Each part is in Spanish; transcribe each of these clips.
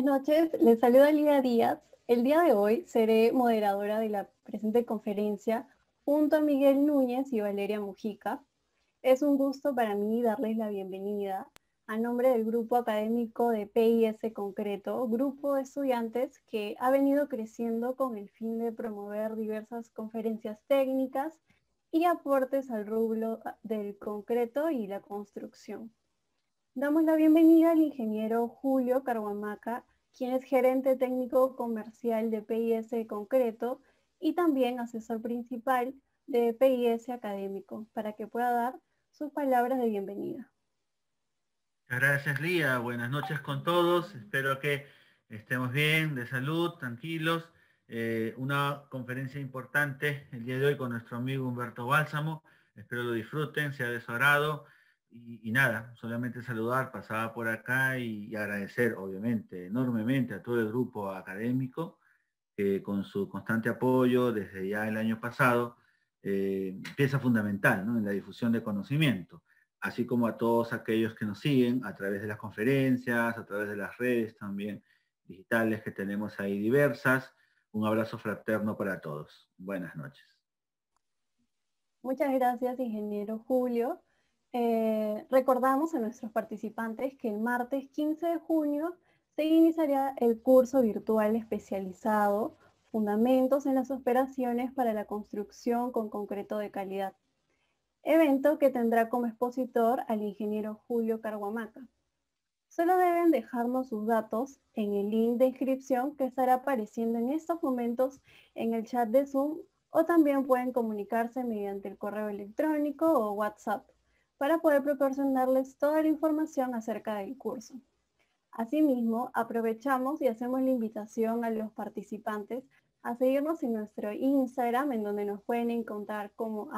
noches, les saluda Lía Díaz. El día de hoy seré moderadora de la presente conferencia junto a Miguel Núñez y Valeria Mujica. Es un gusto para mí darles la bienvenida a nombre del grupo académico de PIS Concreto, grupo de estudiantes que ha venido creciendo con el fin de promover diversas conferencias técnicas y aportes al rubro del concreto y la construcción. Damos la bienvenida al ingeniero Julio Carhuamaca, quien es gerente técnico comercial de PIS Concreto y también asesor principal de PIS Académico, para que pueda dar sus palabras de bienvenida. Gracias, Lía. Buenas noches con todos. Espero que estemos bien, de salud, tranquilos. Una conferencia importante el día de hoy con nuestro amigo Humberto Bálsamo. Espero lo disfruten, sea de su agrado. Y nada, solamente saludar, pasaba por acá y agradecer, obviamente, enormemente a todo el grupo académico que con su constante apoyo desde ya el año pasado, pieza fundamental, ¿no?, en la difusión de conocimiento, así como a todos aquellos que nos siguen a través de las conferencias, a través de las redes también digitales que tenemos ahí diversas. Un abrazo fraterno para todos. Buenas noches. Muchas gracias, ingeniero Julio. Recordamos a nuestros participantes que el martes 15 de junio se iniciará el curso virtual especializado Fundamentos en las operaciones para la construcción con concreto de calidad, evento que tendrá como expositor al ingeniero Julio Carhuamaca. Solo deben dejarnos sus datos en el link de inscripción que estará apareciendo en estos momentos en el chat de Zoom, o también pueden comunicarse mediante el correo electrónico o WhatsApp para poder proporcionarles toda la información acerca del curso. Asimismo, aprovechamos y hacemos la invitación a los participantes a seguirnos en nuestro Instagram, en donde nos pueden encontrar como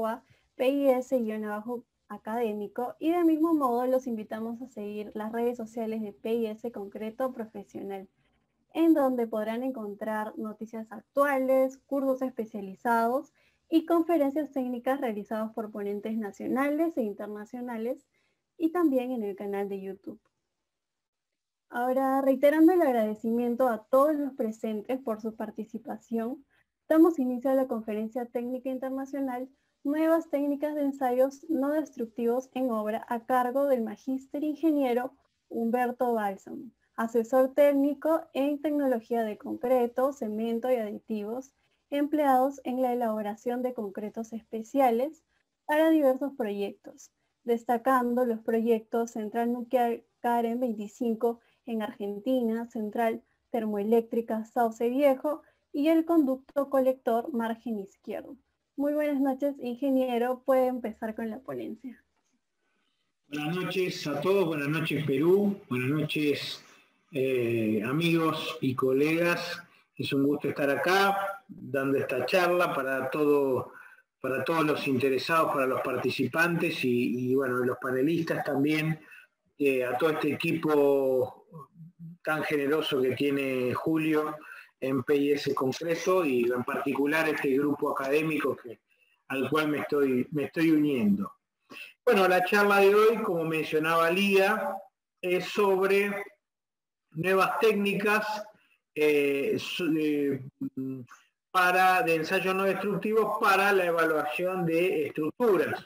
@PIS_académico, y del mismo modo los invitamos a seguir las redes sociales de PIS Concreto Profesional, en donde podrán encontrar noticias actuales, cursos especializados y conferencias técnicas realizadas por ponentes nacionales e internacionales, y también en el canal de YouTube. Ahora, reiterando el agradecimiento a todos los presentes por su participación, damos inicio a la Conferencia Técnica Internacional Nuevas Técnicas de Ensayos No Destructivos en Obra, a cargo del Magíster Ingeniero Humberto Bálsamo, asesor técnico en tecnología de concreto, cemento y aditivos empleados en la elaboración de concretos especiales para diversos proyectos, destacando los proyectos Central Nuclear Karen 25 en Argentina, Central Termoeléctrica Sauce Viejo y el conducto colector margen izquierdo. Muy buenas noches, ingeniero. Puede empezar con la ponencia. Buenas noches a todos, buenas noches Perú, buenas noches amigos y colegas. Es un gusto estar acá dando esta charla para todos los interesados, para los participantes y bueno, los panelistas también, a todo este equipo tan generoso que tiene Julio en PIS Concreto, y en particular este grupo académico al cual me estoy uniendo. Bueno, la charla de hoy, como mencionaba Lía, es sobre nuevas técnicas de ensayos no destructivos para la evaluación de estructuras.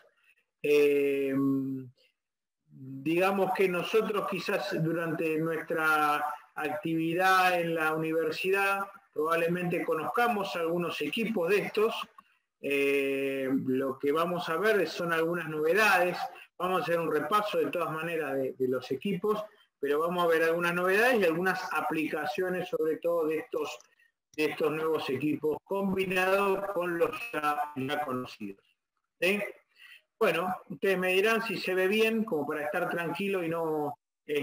Digamos que nosotros quizás durante nuestra actividad en la universidad probablemente conozcamos algunos equipos de estos. Lo que vamos a ver son algunas novedades. Vamos a hacer un repaso de todas maneras de los equipos, pero vamos a ver algunas novedades y algunas aplicaciones, sobre todo de estos nuevos equipos combinados con los ya conocidos. ¿Sí? Bueno, ustedes me dirán si se ve bien, como para estar tranquilo y no,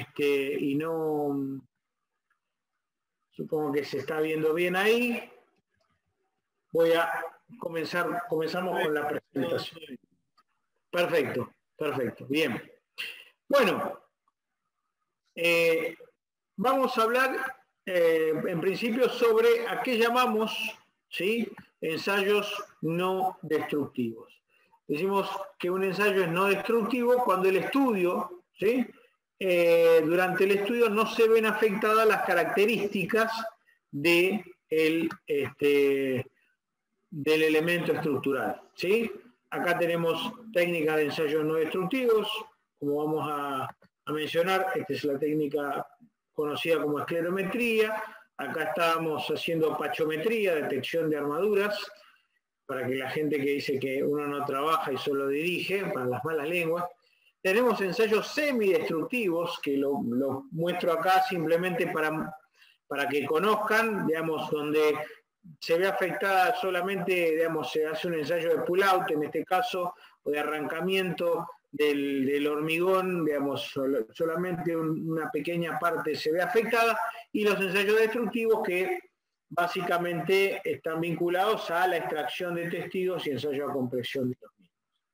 supongo que se está viendo bien ahí. Comenzamos con la presentación. Perfecto, bien. Bueno, vamos a hablar en principio sobre a qué llamamos, ¿sí?, ensayos no destructivos. Decimos que un ensayo es no destructivo cuando el estudio, ¿sí?, durante el estudio no se ven afectadas las características del elemento estructural, ¿sí? Acá tenemos técnicas de ensayos no destructivos, como vamos a mencionar. Esta es la técnica conocida como esclerometría. Acá estábamos haciendo pachometría, detección de armaduras, para que la gente que dice que uno no trabaja y solo dirige, para las malas lenguas. Tenemos ensayos semidestructivos, que lo muestro acá simplemente para que conozcan, digamos, donde se ve afectada solamente, digamos, se hace un ensayo de pull-out, en este caso, o de arrancamiento del hormigón, digamos, solamente una pequeña parte se ve afectada, y los ensayos destructivos que básicamente están vinculados a la extracción de testigos y ensayo a compresión de los mismos.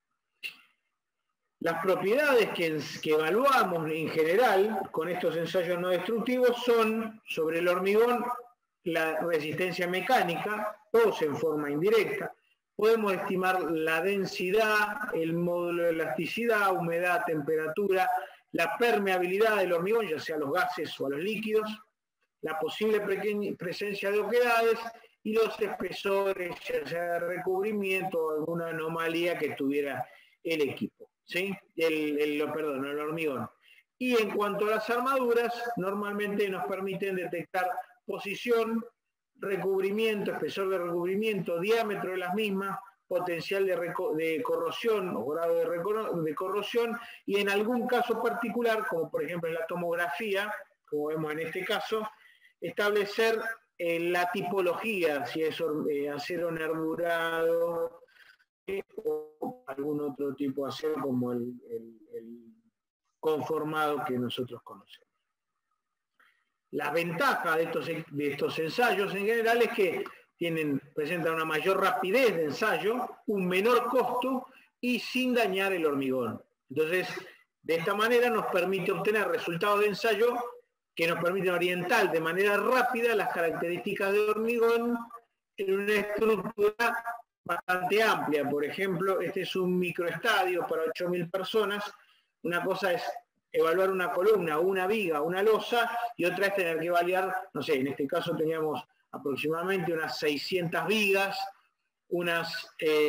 Las propiedades que evaluamos en general con estos ensayos no destructivos son, sobre el hormigón, la resistencia mecánica, todos en forma indirecta. Podemos estimar la densidad, el módulo de elasticidad, humedad, temperatura, la permeabilidad del hormigón, ya sea a los gases o a los líquidos, la posible presencia de oquedades y los espesores, ya sea de recubrimiento o alguna anomalía que tuviera el equipo, ¿sí? el hormigón. Y en cuanto a las armaduras, normalmente nos permiten detectar posición, recubrimiento, espesor de recubrimiento, diámetro de las mismas, potencial de corrosión o grado de corrosión, y en algún caso particular, como por ejemplo en la tomografía, como vemos en este caso, establecer la tipología, si es acero nervurado o algún otro tipo de acero como el conformado que nosotros conocemos. La ventaja de estos ensayos en general es que presentan una mayor rapidez de ensayo, un menor costo y sin dañar el hormigón. Entonces, de esta manera nos permite obtener resultados de ensayo que nos permiten orientar de manera rápida las características de hormigón en una estructura bastante amplia. Por ejemplo, este es un microestadio para 8.000 personas. Una cosa es evaluar una columna, una viga, una losa, y otra es tener que evaluar, no sé, en este caso teníamos aproximadamente unas 600 vigas, unas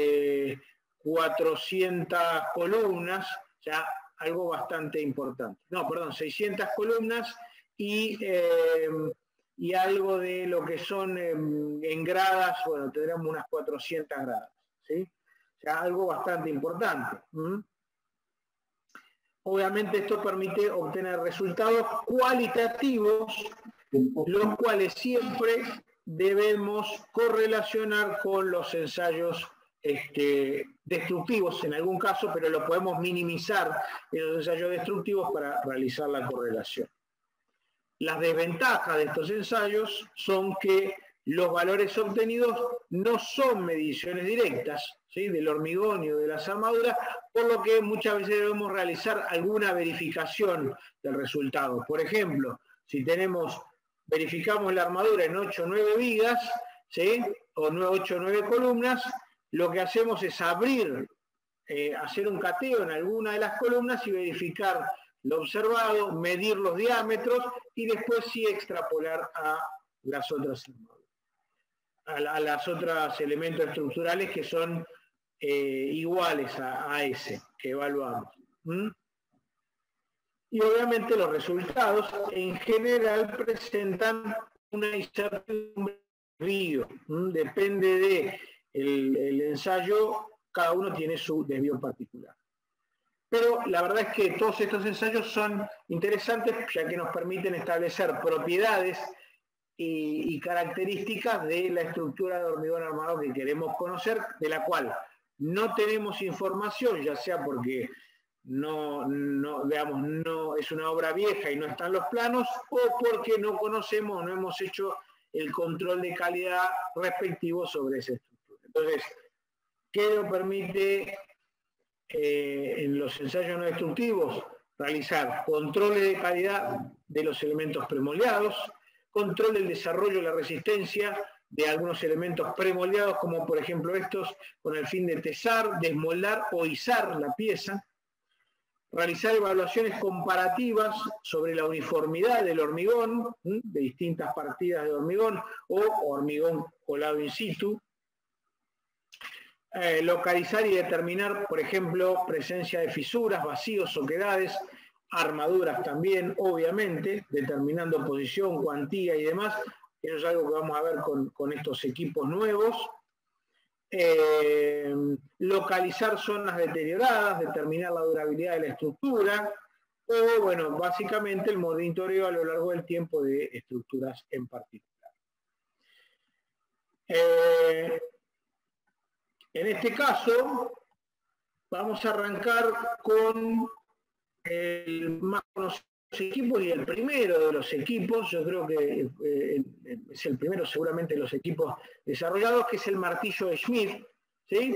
400 columnas, o sea, algo bastante importante. No, perdón, 600 columnas y algo de lo que son en gradas, bueno, tendremos unas 400 gradas, ¿sí? O sea, algo bastante importante. Obviamente esto permite obtener resultados cualitativos, los cuales siempre debemos correlacionar con los ensayos destructivos en algún caso, pero lo podemos minimizar en los ensayos destructivos para realizar la correlación. Las desventajas de estos ensayos son que los valores obtenidos no son mediciones directas, ¿sí?, del hormigón y de las armaduras, por lo que muchas veces debemos realizar alguna verificación del resultado. Por ejemplo, si verificamos la armadura en 8 o 9 vigas, ¿sí?, o 8 o 9 columnas, lo que hacemos es hacer un cateo en alguna de las columnas y verificar lo observado, medir los diámetros y después sí extrapolar a las otras armaduras, a los otros elementos estructurales que son iguales a ese que evaluamos. Y obviamente los resultados en general presentan una incertidumbre de desvío. Depende del ensayo, cada uno tiene su desvío particular. Pero la verdad es que todos estos ensayos son interesantes ya que nos permiten establecer propiedades y características de la estructura de hormigón armado que queremos conocer, de la cual no tenemos información, ya sea porque no es una obra vieja y no están los planos, o porque no conocemos, no hemos hecho el control de calidad respectivo sobre esa estructura. Entonces, ¿qué nos permite en los ensayos no destructivos? Realizar controles de calidad de los elementos premoldeados, control del desarrollo de la resistencia de algunos elementos premoldeados, como por ejemplo estos, con el fin de tesar, desmoldar o izar la pieza, realizar evaluaciones comparativas sobre la uniformidad del hormigón, de distintas partidas de hormigón o hormigón colado in situ, localizar y determinar, por ejemplo, presencia de fisuras, vacíos, oquedades, armaduras también, obviamente, determinando posición, cuantía y demás. Eso es algo que vamos a ver con estos equipos nuevos. Localizar zonas deterioradas, determinar la durabilidad de la estructura, o, bueno, básicamente el monitoreo a lo largo del tiempo de estructuras en particular. En este caso, vamos a arrancar con el más conocido de los equipos y el primero de los equipos, yo creo que es el primero seguramente de los equipos desarrollados, que es el martillo de Schmidt, ¿sí?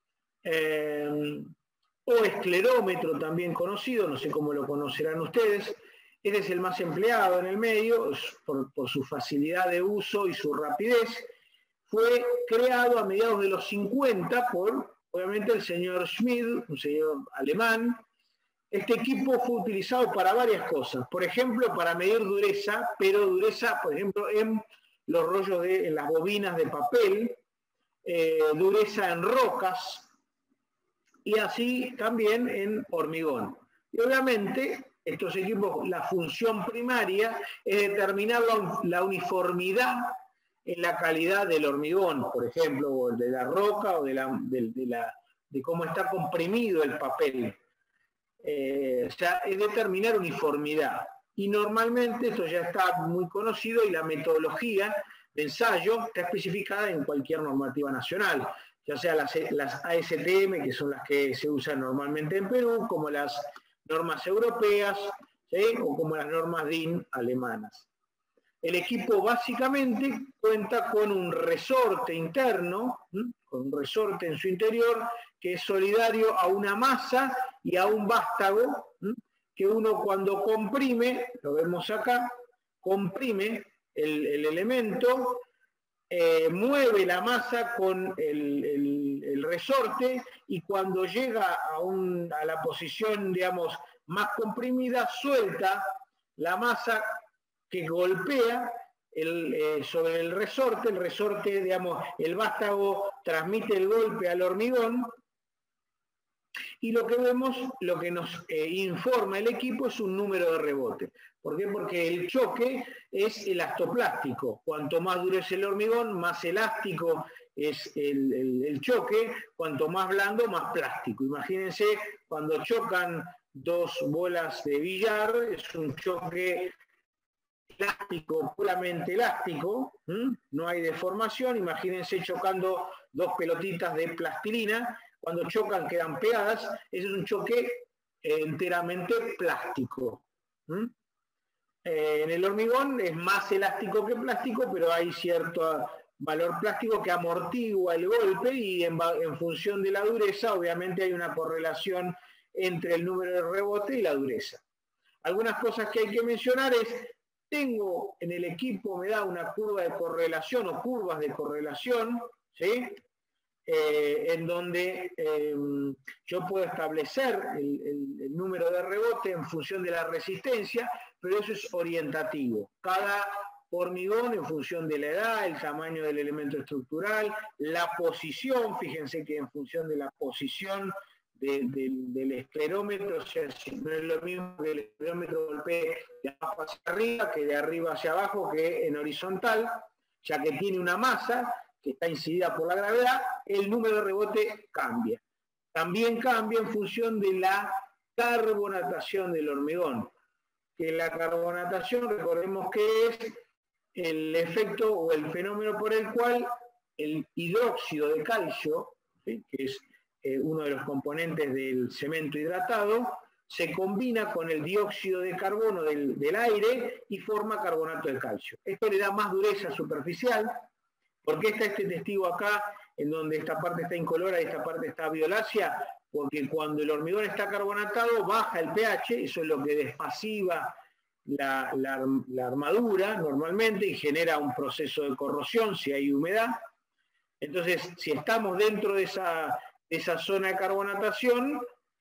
O esclerómetro también conocido, no sé cómo lo conocerán ustedes. Este es el más empleado en el medio por su facilidad de uso y su rapidez. Fue creado a mediados de los 50 por, obviamente, el señor Schmidt, un señor alemán. Este equipo fue utilizado para varias cosas. Por ejemplo, para medir dureza, pero dureza, por ejemplo, en los rollos en las bobinas de papel, dureza en rocas, y así también en hormigón. Y obviamente, estos equipos, la función primaria es determinar la uniformidad en la calidad del hormigón, por ejemplo, o de la roca, o de cómo está comprimido el papel. O sea, es determinar uniformidad. Y normalmente esto ya está muy conocido y la metodología de ensayo está especificada en cualquier normativa nacional, ya sea las ASTM, que son las que se usan normalmente en Perú, como las normas europeas, ¿sí? O como las normas DIN alemanas. El equipo básicamente cuenta con un resorte interno, con un resorte en su interior, que es solidario a una masa y a un vástago, que uno cuando comprime, lo vemos acá, comprime el elemento, mueve la masa con el resorte, y cuando llega a la posición, digamos, más comprimida, suelta la masa que golpea sobre el resorte, digamos, el vástago transmite el golpe al hormigón, y lo que vemos, lo que nos informa el equipo es un número de rebote. ¿Por qué? Porque el choque es elastoplástico. Cuanto más duro es el hormigón, más elástico es el choque, cuanto más blando, más plástico. Imagínense, cuando chocan dos bolas de billar, es un choque elástico, puramente elástico, no hay deformación. Imagínense chocando dos pelotitas de plastilina, cuando chocan quedan pegadas. Ese es un choque enteramente plástico. En el hormigón es más elástico que plástico, pero hay cierto valor plástico que amortigua el golpe, y en función de la dureza, obviamente hay una correlación entre el número de rebote y la dureza. Algunas cosas que hay que mencionar es: tengo en el equipo, me da una curva de correlación o curvas de correlación, ¿sí? En donde yo puedo establecer el número de rebote en función de la resistencia, pero eso es orientativo. Cada hormigón, en función de la edad, el tamaño del elemento estructural, la posición, fíjense que en función de la posición del esclerómetro, o sea, no es lo mismo que el esclerómetro golpee de abajo hacia arriba, que de arriba hacia abajo, que en horizontal, ya que tiene una masa que está incidida por la gravedad, el número de rebote cambia. También cambia en función de la carbonatación del hormigón, que la carbonatación, recordemos que es el efecto o el fenómeno por el cual el hidróxido de calcio, ¿sí?, que es uno de los componentes del cemento hidratado, se combina con el dióxido de carbono del aire y forma carbonato de calcio. Esto le da más dureza superficial. ¿Por qué está este testigo acá, en donde esta parte está incolora y esta parte está violácea? Porque cuando el hormigón está carbonatado, baja el pH, eso es lo que despasiva la armadura normalmente y genera un proceso de corrosión si hay humedad. Entonces, si estamos dentro de esa zona de carbonatación,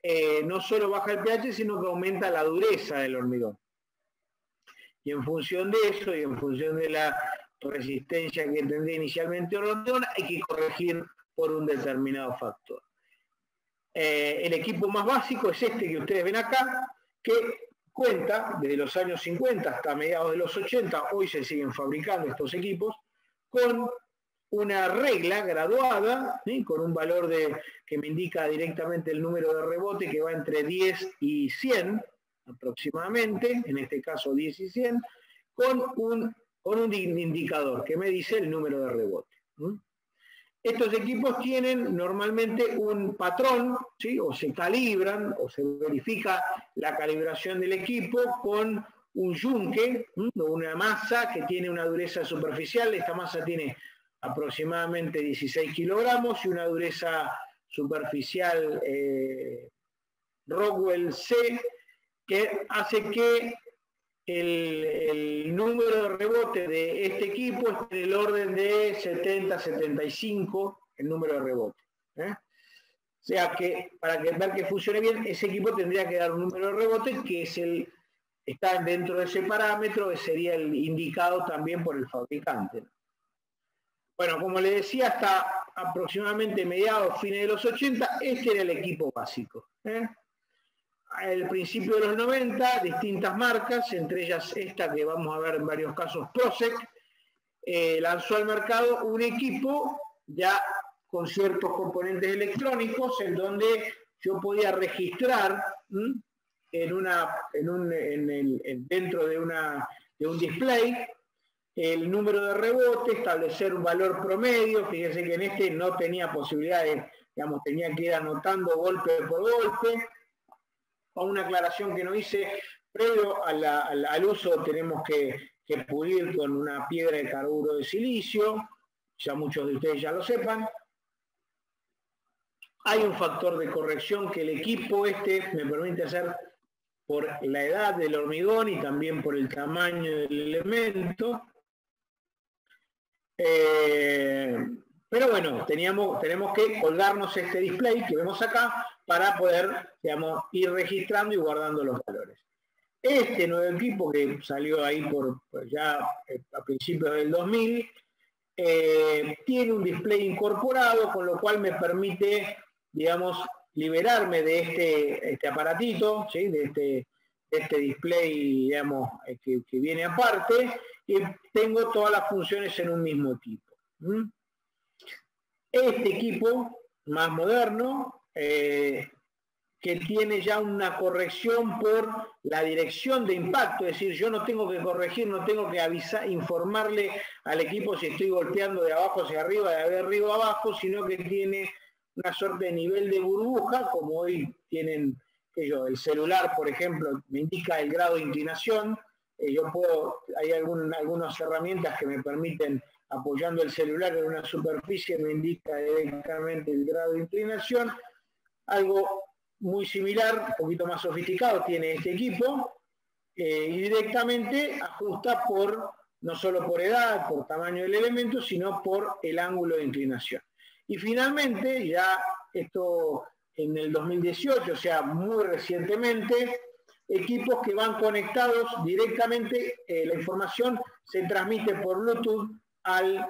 no solo baja el pH, sino que aumenta la dureza del hormigón. Y en función de eso, y en función de la resistencia que tendría inicialmente el hormigón, hay que corregir por un determinado factor. El equipo más básico es este que ustedes ven acá, que cuenta desde los años 50 hasta mediados de los 80, hoy se siguen fabricando estos equipos, con una regla graduada, ¿sí? Con un valor que me indica directamente el número de rebote, que va entre 10 y 100 aproximadamente, en este caso 10 y 100, con un indicador que me dice el número de rebote. Estos equipos tienen normalmente un patrón, ¿sí? O se calibran, o se verifica la calibración del equipo con un yunque, o una masa que tiene una dureza superficial. Esta masa tiene aproximadamente 16 kilogramos y una dureza superficial Rockwell C, que hace que el número de rebote de este equipo es en el orden de 70, 75, el número de rebote. O sea que para ver que funcione bien, ese equipo tendría que dar un número de rebote que es está dentro de ese parámetro, que sería el indicado también por el fabricante. Bueno, como les decía, hasta aproximadamente mediados, fines de los 80, este era el equipo básico. Al principio de los 90, distintas marcas, entre ellas esta que vamos a ver en varios casos, Prosec, lanzó al mercado un equipo ya con ciertos componentes electrónicos en donde yo podía registrar dentro de un display el número de rebote, establecer un valor promedio. Fíjense que en este no tenía posibilidad de, digamos, tenía que ir anotando golpe por golpe. A una aclaración que no hice, previo al uso tenemos que pulir con una piedra de carburo de silicio, ya muchos de ustedes ya lo sepan. Hay un factor de corrección que el equipo me permite hacer por la edad del hormigón y también por el tamaño del elemento. Pero bueno, tenemos que colgarnos este display que vemos acá para poder, digamos, ir registrando y guardando los valores. Este nuevo equipo que salió ahí ya a principios del 2000, tiene un display incorporado, con lo cual me permite, digamos, liberarme de este aparatito, ¿sí? de este display, digamos, que viene aparte, y tengo todas las funciones en un mismo equipo. Este equipo más moderno, que tiene ya una corrección por la dirección de impacto, es decir, yo no tengo que corregir, no tengo que informarle al equipo si estoy golpeando de abajo hacia arriba, de arriba a abajo, sino que tiene una suerte de nivel de burbuja, como hoy tienen el celular, por ejemplo, me indica el grado de inclinación. Hay algunas herramientas que me permiten, apoyando el celular en una superficie, me indica directamente el grado de inclinación. Algo muy similar, un poquito más sofisticado, tiene este equipo, y directamente ajusta no solo por edad, por tamaño del elemento, sino por el ángulo de inclinación. Y finalmente, ya esto en el 2018, o sea, muy recientemente, equipos que van conectados directamente, la información se transmite por Bluetooth al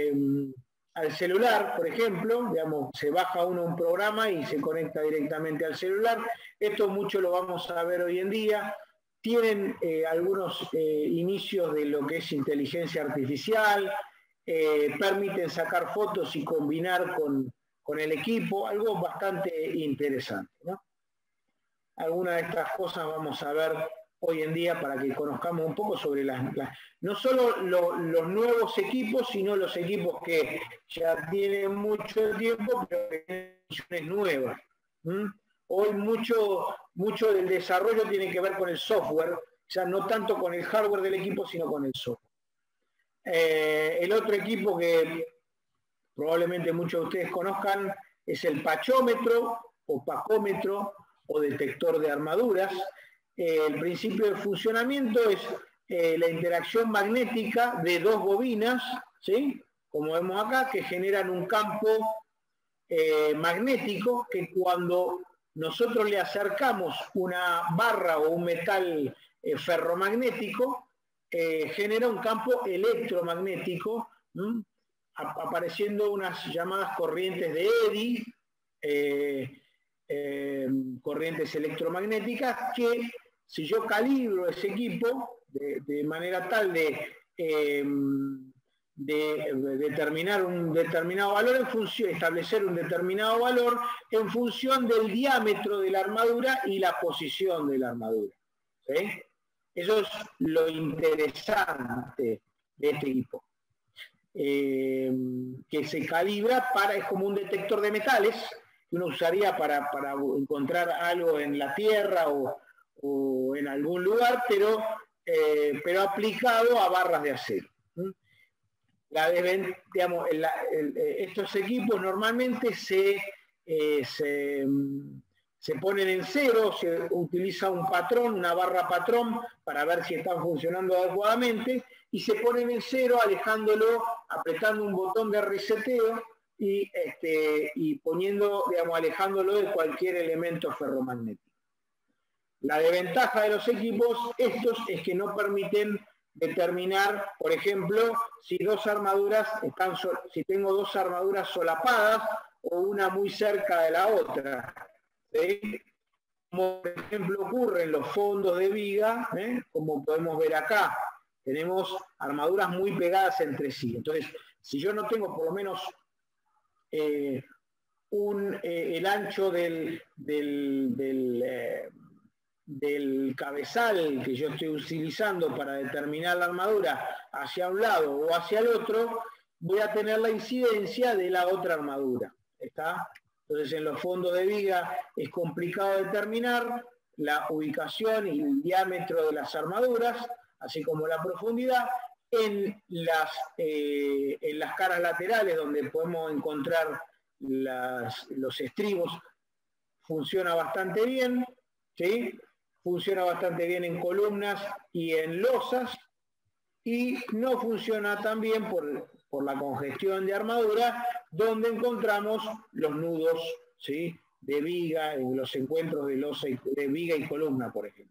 celular, por ejemplo, digamos, se baja un programa y se conecta directamente al celular. Esto mucho lo vamos a ver hoy en día. Tienen algunos inicios de lo que es inteligencia artificial, permiten sacar fotos y combinar con el equipo, algo bastante interesante, ¿no? Algunas de estas cosas vamos a ver hoy en día para que conozcamos un poco sobre no solo los nuevos equipos, sino los equipos que ya tienen mucho tiempo, pero que tienen funciones nuevas. Hoy mucho del desarrollo tiene que ver con el software, ya no tanto con el hardware del equipo, sino con el software. El otro equipo que probablemente muchos de ustedes conozcan es el pachómetro o pacómetro o detector de armaduras. El principio de funcionamiento es la interacción magnética de dos bobinas, ¿sí? Como vemos acá, que generan un campo magnético que cuando nosotros le acercamos una barra o un metal ferromagnético, genera un campo electromagnético, apareciendo unas llamadas corrientes de Eddy, corrientes electromagnéticas, que si yo calibro ese equipo de manera tal de determinar un determinado valor en función, establecer un determinado valor en función del diámetro de la armadura y la posición de la armadura. ¿Sí? Eso es lo interesante de este equipo. Que se calibra es como un detector de metales que uno usaría para encontrar algo en la tierra o en algún lugar, pero aplicado a barras de acero. Estos equipos normalmente se ponen en cero, se utiliza un patrón, una barra patrón, para ver si están funcionando adecuadamente, y se ponen en cero alejándolo, apretando un botón de reseteo y poniendo, alejándolo de cualquier elemento ferromagnético. La desventaja de los equipos estos es que no permiten determinar, por ejemplo, si si tengo dos armaduras solapadas o una muy cerca de la otra. ¿Sí? Como por ejemplo ocurre en los fondos de viga, como podemos ver acá, tenemos armaduras muy pegadas entre sí. Entonces, si yo no tengo por lo menos el ancho del cabezal que yo estoy utilizando para determinar la armadura hacia un lado o hacia el otro, voy a tener la incidencia de la otra armadura. ¿Está? Entonces en los fondos de viga es complicado determinar la ubicación y el diámetro de las armaduras, así como la profundidad. En las caras laterales, donde podemos encontrar los estribos, funciona bastante bien, ¿sí? Funciona bastante bien en columnas y en losas, y no funciona tan bien por la congestión de armadura, donde encontramos los nudos, ¿sí?, de viga, en los encuentros de viga y columna, por ejemplo.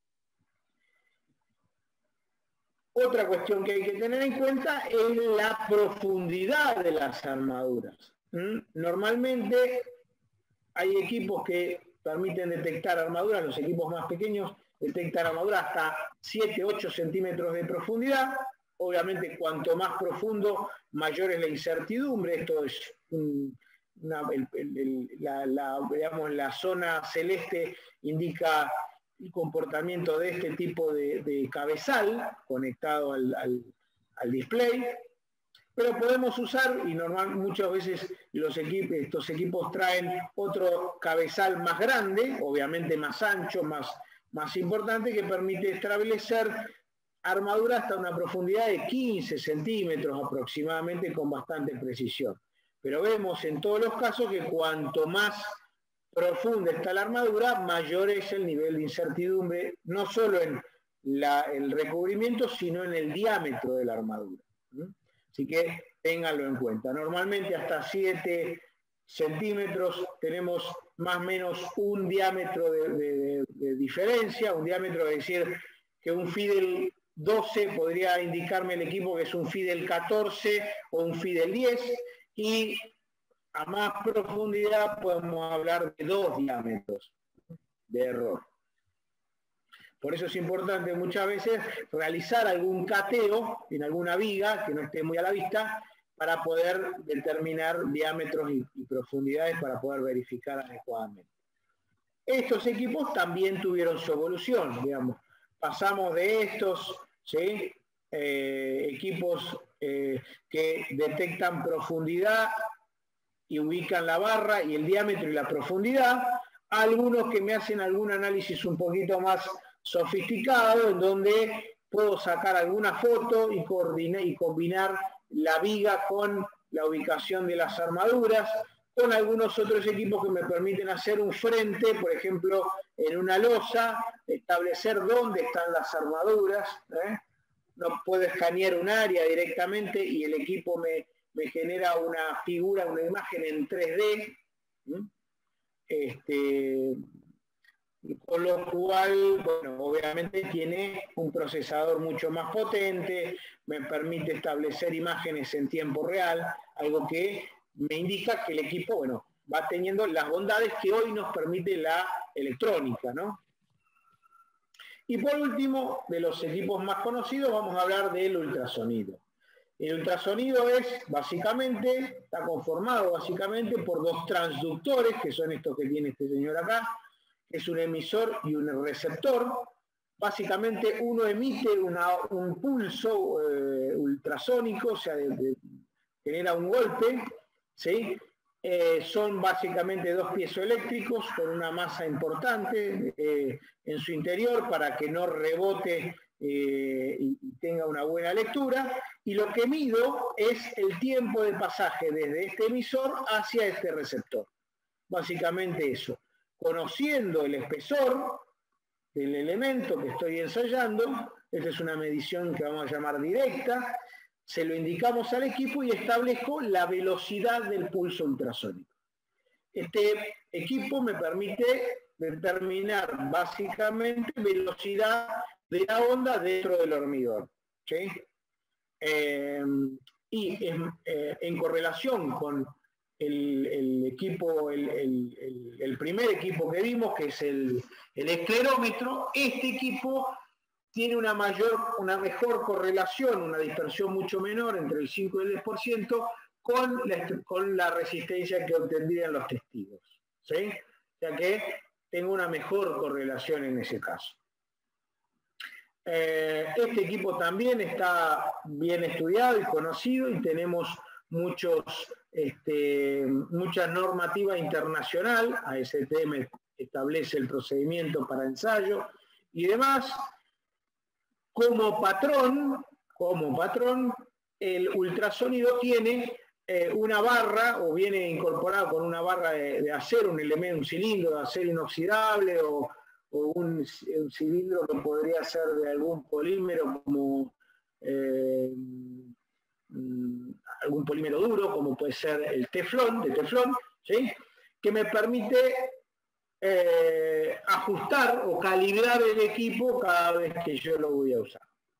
Otra cuestión que hay que tener en cuenta es la profundidad de las armaduras. Normalmente hay equipos que permiten detectar armaduras, los equipos más pequeños detectan armaduras hasta 7-8 centímetros de profundidad. Obviamente cuanto más profundo, mayor es la incertidumbre. Esto es la zona celeste indica el comportamiento de este tipo de cabezal conectado al display. Pero podemos usar, y muchas veces estos equipos traen otro cabezal más grande, obviamente más ancho, más importante, que permite establecer armadura hasta una profundidad de 15 centímetros aproximadamente, con bastante precisión. Pero vemos en todos los casos que cuanto más profunda está la armadura, mayor es el nivel de incertidumbre, no solo en el recubrimiento, sino en el diámetro de la armadura. Así que ténganlo en cuenta. Normalmente hasta 7 centímetros tenemos más o menos un diámetro de diferencia, un diámetro, es decir, que un Fidel 12 podría indicarme el equipo que es un Fidel 14 o un Fidel 10, y a más profundidad podemos hablar de 2 diámetros de error. Por eso es importante muchas veces realizar algún cateo en alguna viga que no esté muy a la vista, para poder determinar diámetros y profundidades para poder verificar adecuadamente. Estos equipos también tuvieron su evolución, digamos. Pasamos de estos, ¿sí?, equipos que detectan profundidad y ubican la barra y el diámetro y la profundidad, a algunos que me hacen algún análisis un poquito más sofisticado, en donde puedo sacar alguna foto y combinar la viga con la ubicación de las armaduras, con algunos otros equipos que me permiten hacer un frente, por ejemplo, en una losa, establecer dónde están las armaduras. No puedo escanear un área directamente y el equipo me genera una figura, una imagen en 3D. con lo cual, bueno, obviamente tiene un procesador mucho más potente, me permite establecer imágenes en tiempo real, algo que me indica que el equipo, bueno, va teniendo las bondades que hoy nos permite la electrónica, ¿no? Y por último, de los equipos más conocidos, vamos a hablar del ultrasonido. El ultrasonido está conformado básicamente por dos transductores, que son estos que tiene este señor acá, que es un emisor y un receptor. Básicamente uno emite un pulso ultrasónico, o sea, genera un golpe, ¿sí? Son básicamente dos piezoeléctricos con una masa importante en su interior para que no rebote y tenga una buena lectura, y lo que mido es el tiempo de pasaje desde este emisor hacia este receptor. Básicamente eso. Conociendo el espesor del elemento que estoy ensayando, esta es una medición que vamos a llamar directa, se lo indicamos al equipo y establezco la velocidad del pulso ultrasónico. Este equipo me permite determinar básicamente velocidad de la onda dentro del hormigón, ¿sí? Y en correlación con el equipo, el primer equipo que vimos, que es el esclerómetro, este equipo tiene una mejor correlación, una dispersión mucho menor, entre el 5 y el 10%, con la resistencia que obtendrían los testigos, ¿sí? O sea que tengo una mejor correlación en ese caso. Este equipo también está bien estudiado y conocido, y tenemos mucha normativa internacional. ASTM establece el procedimiento para ensayo y demás. Como patrón, el ultrasonido tiene una barra, o viene incorporado con una barra de acero, un cilindro de acero inoxidable, o un cilindro que podría ser de algún polímero, como algún polímero duro, como puede ser el teflón, ¿sí? Que me permite ajustar o calibrar el equipo cada vez que yo lo voy a usar.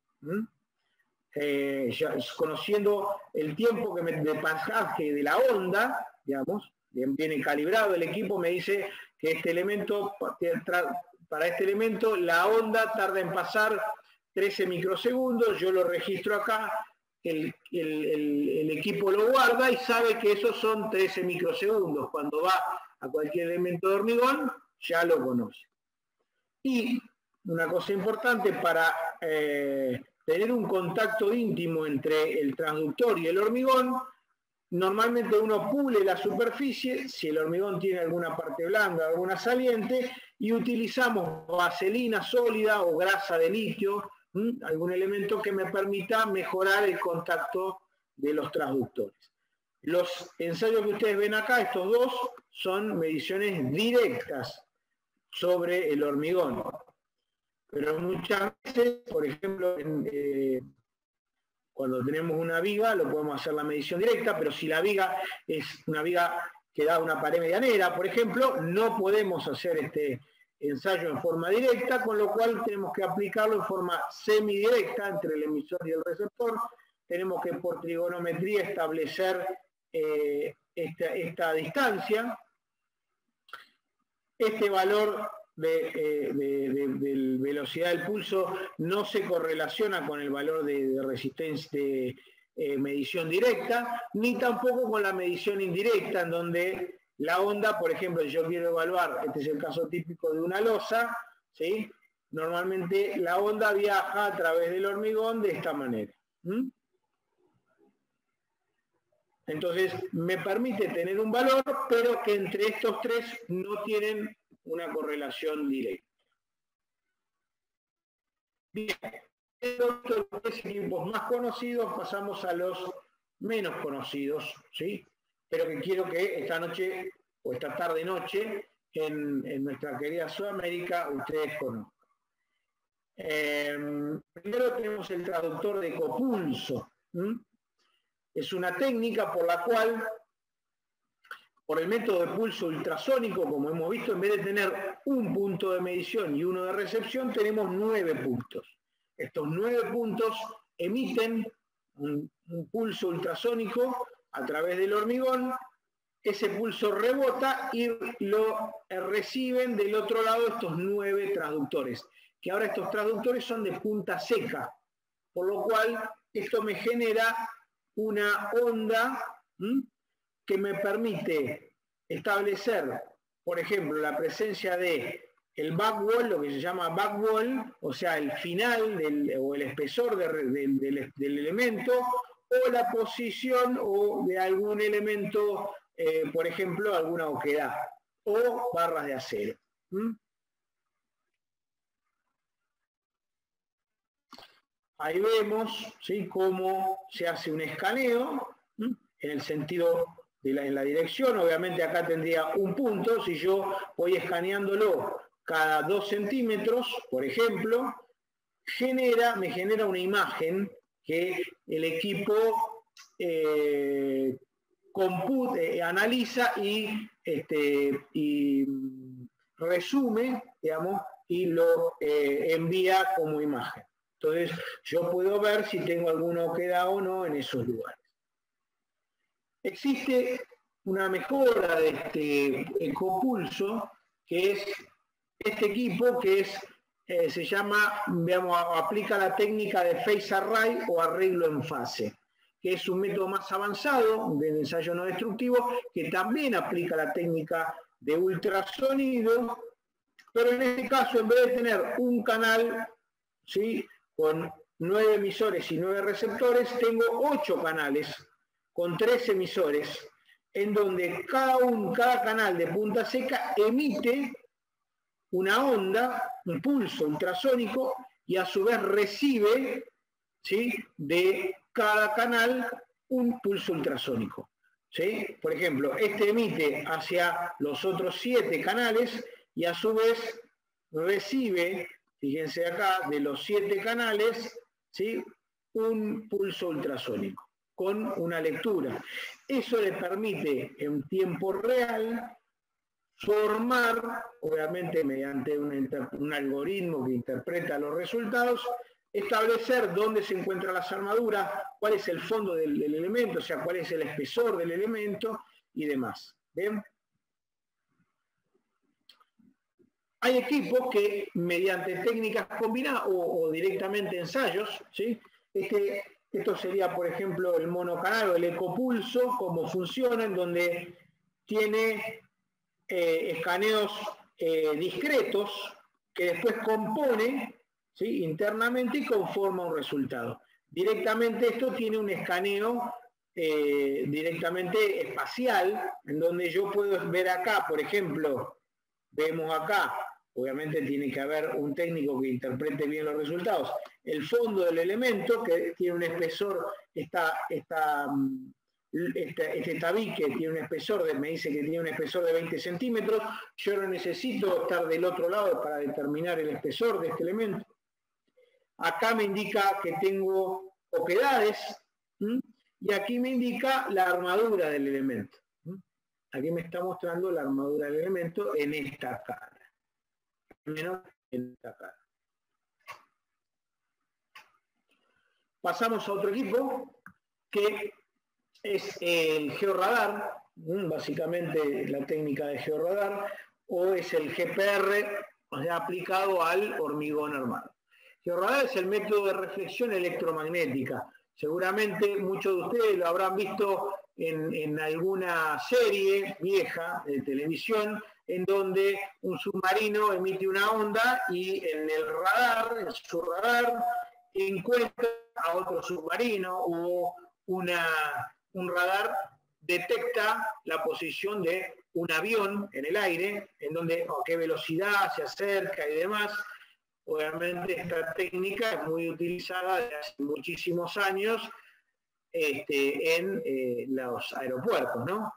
Conociendo el tiempo de pasaje de la onda, digamos, viene calibrado el equipo, me dice que este elemento, para este elemento la onda tarda en pasar 13 microsegundos, yo lo registro acá, el equipo lo guarda y sabe que esos son 13 microsegundos. Cuando va a cualquier elemento de hormigón, ya lo conoce. Y una cosa importante para tener un contacto íntimo entre el transductor y el hormigón, normalmente uno pule la superficie, si el hormigón tiene alguna parte blanda, alguna saliente, y utilizamos vaselina sólida o grasa de litio, algún elemento que me permita mejorar el contacto de los transductores. Los ensayos que ustedes ven acá, estos dos, son mediciones directas sobre el hormigón. Pero muchas veces, por ejemplo, cuando tenemos una viga, lo podemos hacer la medición directa, pero si la viga es una viga que da una pared medianera, por ejemplo, no podemos hacer este ensayo en forma directa, con lo cual tenemos que aplicarlo en forma semidirecta entre el emisor y el receptor. Tenemos que por trigonometría establecer esta distancia. Este valor de velocidad del pulso no se correlaciona con el valor de resistencia de medición directa, ni tampoco con la medición indirecta, en donde la onda, por ejemplo, si yo quiero evaluar, este es el caso típico de una losa, ¿sí? Normalmente la onda viaja a través del hormigón de esta manera. Entonces me permite tener un valor, pero que entre estos tres no tienen una correlación directa. Bien, de los tres equipos más conocidos pasamos a los menos conocidos, ¿sí? Pero que quiero que esta noche o esta tarde-noche en nuestra querida Sudamérica ustedes conozcan. Primero tenemos el traductor de copulso. Es una técnica por la cual por el método de pulso ultrasónico, como hemos visto, en vez de tener un punto de medición y uno de recepción, tenemos 9 puntos. Estos 9 puntos emiten un pulso ultrasónico a través del hormigón. Ese pulso rebota y lo reciben del otro lado estos 9 transductores, que ahora estos transductores son de punta seca, por lo cual esto me genera una onda que me permite establecer, por ejemplo, la presencia de el backwall, lo que se llama backwall, o sea, el final o el espesor del elemento, o la posición o de algún elemento, por ejemplo, alguna oquedad, o barras de acero. Ahí vemos, ¿sí?, cómo se hace un escaneo, en el sentido en la dirección. Obviamente acá tendría un punto. Si yo voy escaneándolo cada 2 centímetros, por ejemplo, me genera una imagen que el equipo analiza y resume, digamos, y lo envía como imagen. Entonces yo puedo ver si tengo alguna oquedad o no en esos lugares. Existe una mejora de este ecopulso, que es este equipo que se llama, digamos, aplica la técnica de phase array o arreglo en fase, que es un método más avanzado del ensayo no destructivo, que también aplica la técnica de ultrasonido, pero en este caso, en vez de tener un canal, ¿sí?, con 9 emisores y 9 receptores, tengo 8 canales con 3 emisores, en donde cada canal de punta seca emite una onda, un pulso ultrasónico, y a su vez recibe, ¿sí?, de cada canal un pulso ultrasónico, ¿sí? Por ejemplo, este emite hacia los otros 7 canales y a su vez recibe, fíjense acá, de los 7 canales, ¿sí?, un pulso ultrasónico con una lectura. Eso le permite en tiempo real formar, obviamente mediante un algoritmo que interpreta los resultados, establecer dónde se encuentran las armaduras, cuál es el fondo del elemento, o sea, cuál es el espesor del elemento y demás. ¿Ven? Hay equipos que mediante técnicas combinadas o directamente ensayos, ¿sí? Esto sería, por ejemplo, el monocanal o el ecopulso, cómo funciona, en donde tiene escaneos discretos que después compone, ¿sí?, internamente y conforma un resultado. Directamente esto tiene un escaneo directamente espacial, en donde yo puedo ver acá, por ejemplo, vemos acá, obviamente tiene que haber un técnico que interprete bien los resultados, el fondo del elemento, que tiene un espesor, este tabique tiene un espesor, me dice que tiene un espesor de 20 centímetros, yo no necesito estar del otro lado para determinar el espesor de este elemento. Acá me indica que tengo oquedades, y aquí me indica la armadura del elemento. Aquí me está mostrando la armadura del elemento en esta cara. Menos en esta cara. Pasamos a otro equipo que es el georradar, básicamente la técnica de georradar, o es el GPR, o sea, aplicado al hormigón armado. Georradar es el método de reflexión electromagnética. Seguramente muchos de ustedes lo habrán visto en alguna serie vieja de televisión, en donde un submarino emite una onda y en su radar, encuentra a otro submarino, o un radar detecta la posición de un avión en el aire, en donde a qué velocidad se acerca y demás. Obviamente esta técnica es muy utilizada desde hace muchísimos años en los aeropuertos, ¿no?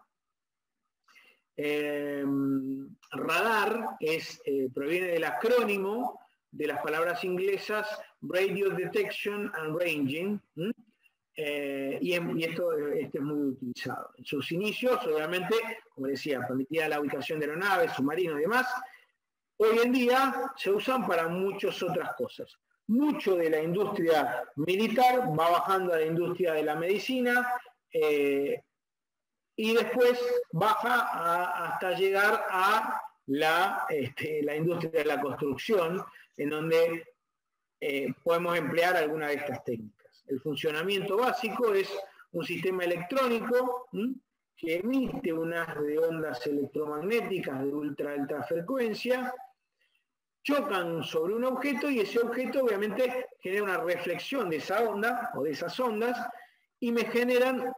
Radar proviene del acrónimo de las palabras inglesas Radio Detection and Ranging, y esto es muy utilizado. En sus inicios, obviamente, como decía, permitía la ubicación de aeronaves, submarinos y demás. Hoy en día se usan para muchas otras cosas. Mucho de la industria militar va bajando a la industria de la medicina y después baja hasta llegar a la industria de la construcción, en donde podemos emplear alguna de estas técnicas. El funcionamiento básico es un sistema electrónico que emite unas de ondas electromagnéticas de ultra frecuencia, chocan sobre un objeto y ese objeto obviamente genera una reflexión de esa onda o de esas ondas y me generan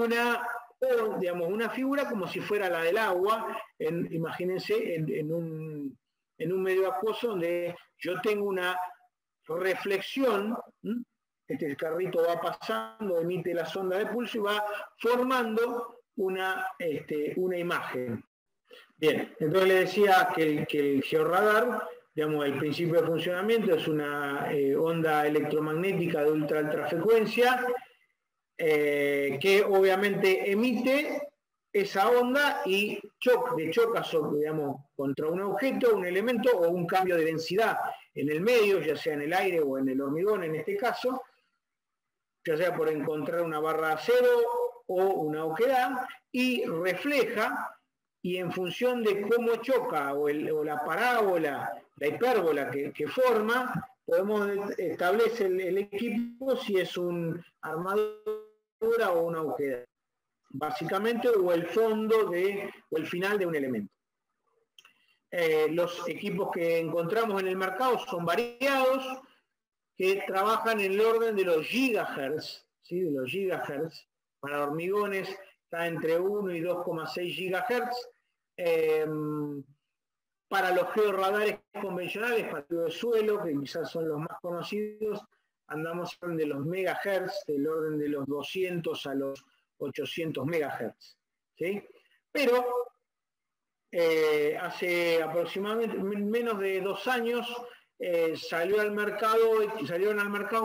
una figura como si fuera la del agua, imagínense en un medio acuoso donde yo tengo una reflexión, este carrito va pasando, emite la sonda de pulso y va formando una imagen. Bien, entonces le decía que el georradar, digamos, el principio de funcionamiento es una onda electromagnética de ultra frecuencia que obviamente emite esa onda y choca sobre, digamos, contra un objeto, un elemento o un cambio de densidad en el medio, ya sea en el aire o en el hormigón en este caso, ya sea por encontrar una barra de acero o una oquedad, y refleja, y en función de cómo choca o la parábola, la hipérbola que forma, podemos establecer el equipo si es una armadura o una oquedad, básicamente, o el fondo o el final de un elemento. Los equipos que encontramos en el mercado son variados, que trabajan en el orden de los gigahertz, ¿sí? De los gigahertz. Para hormigones está entre 1 y 2,6 gigahertz. Para los georradares convencionales, para el suelo, que quizás son los más conocidos, andamos de los megahertz, del orden de los 200 a los 800 megahertz. ¿Sí? Pero hace aproximadamente menos de 2 años salieron al mercado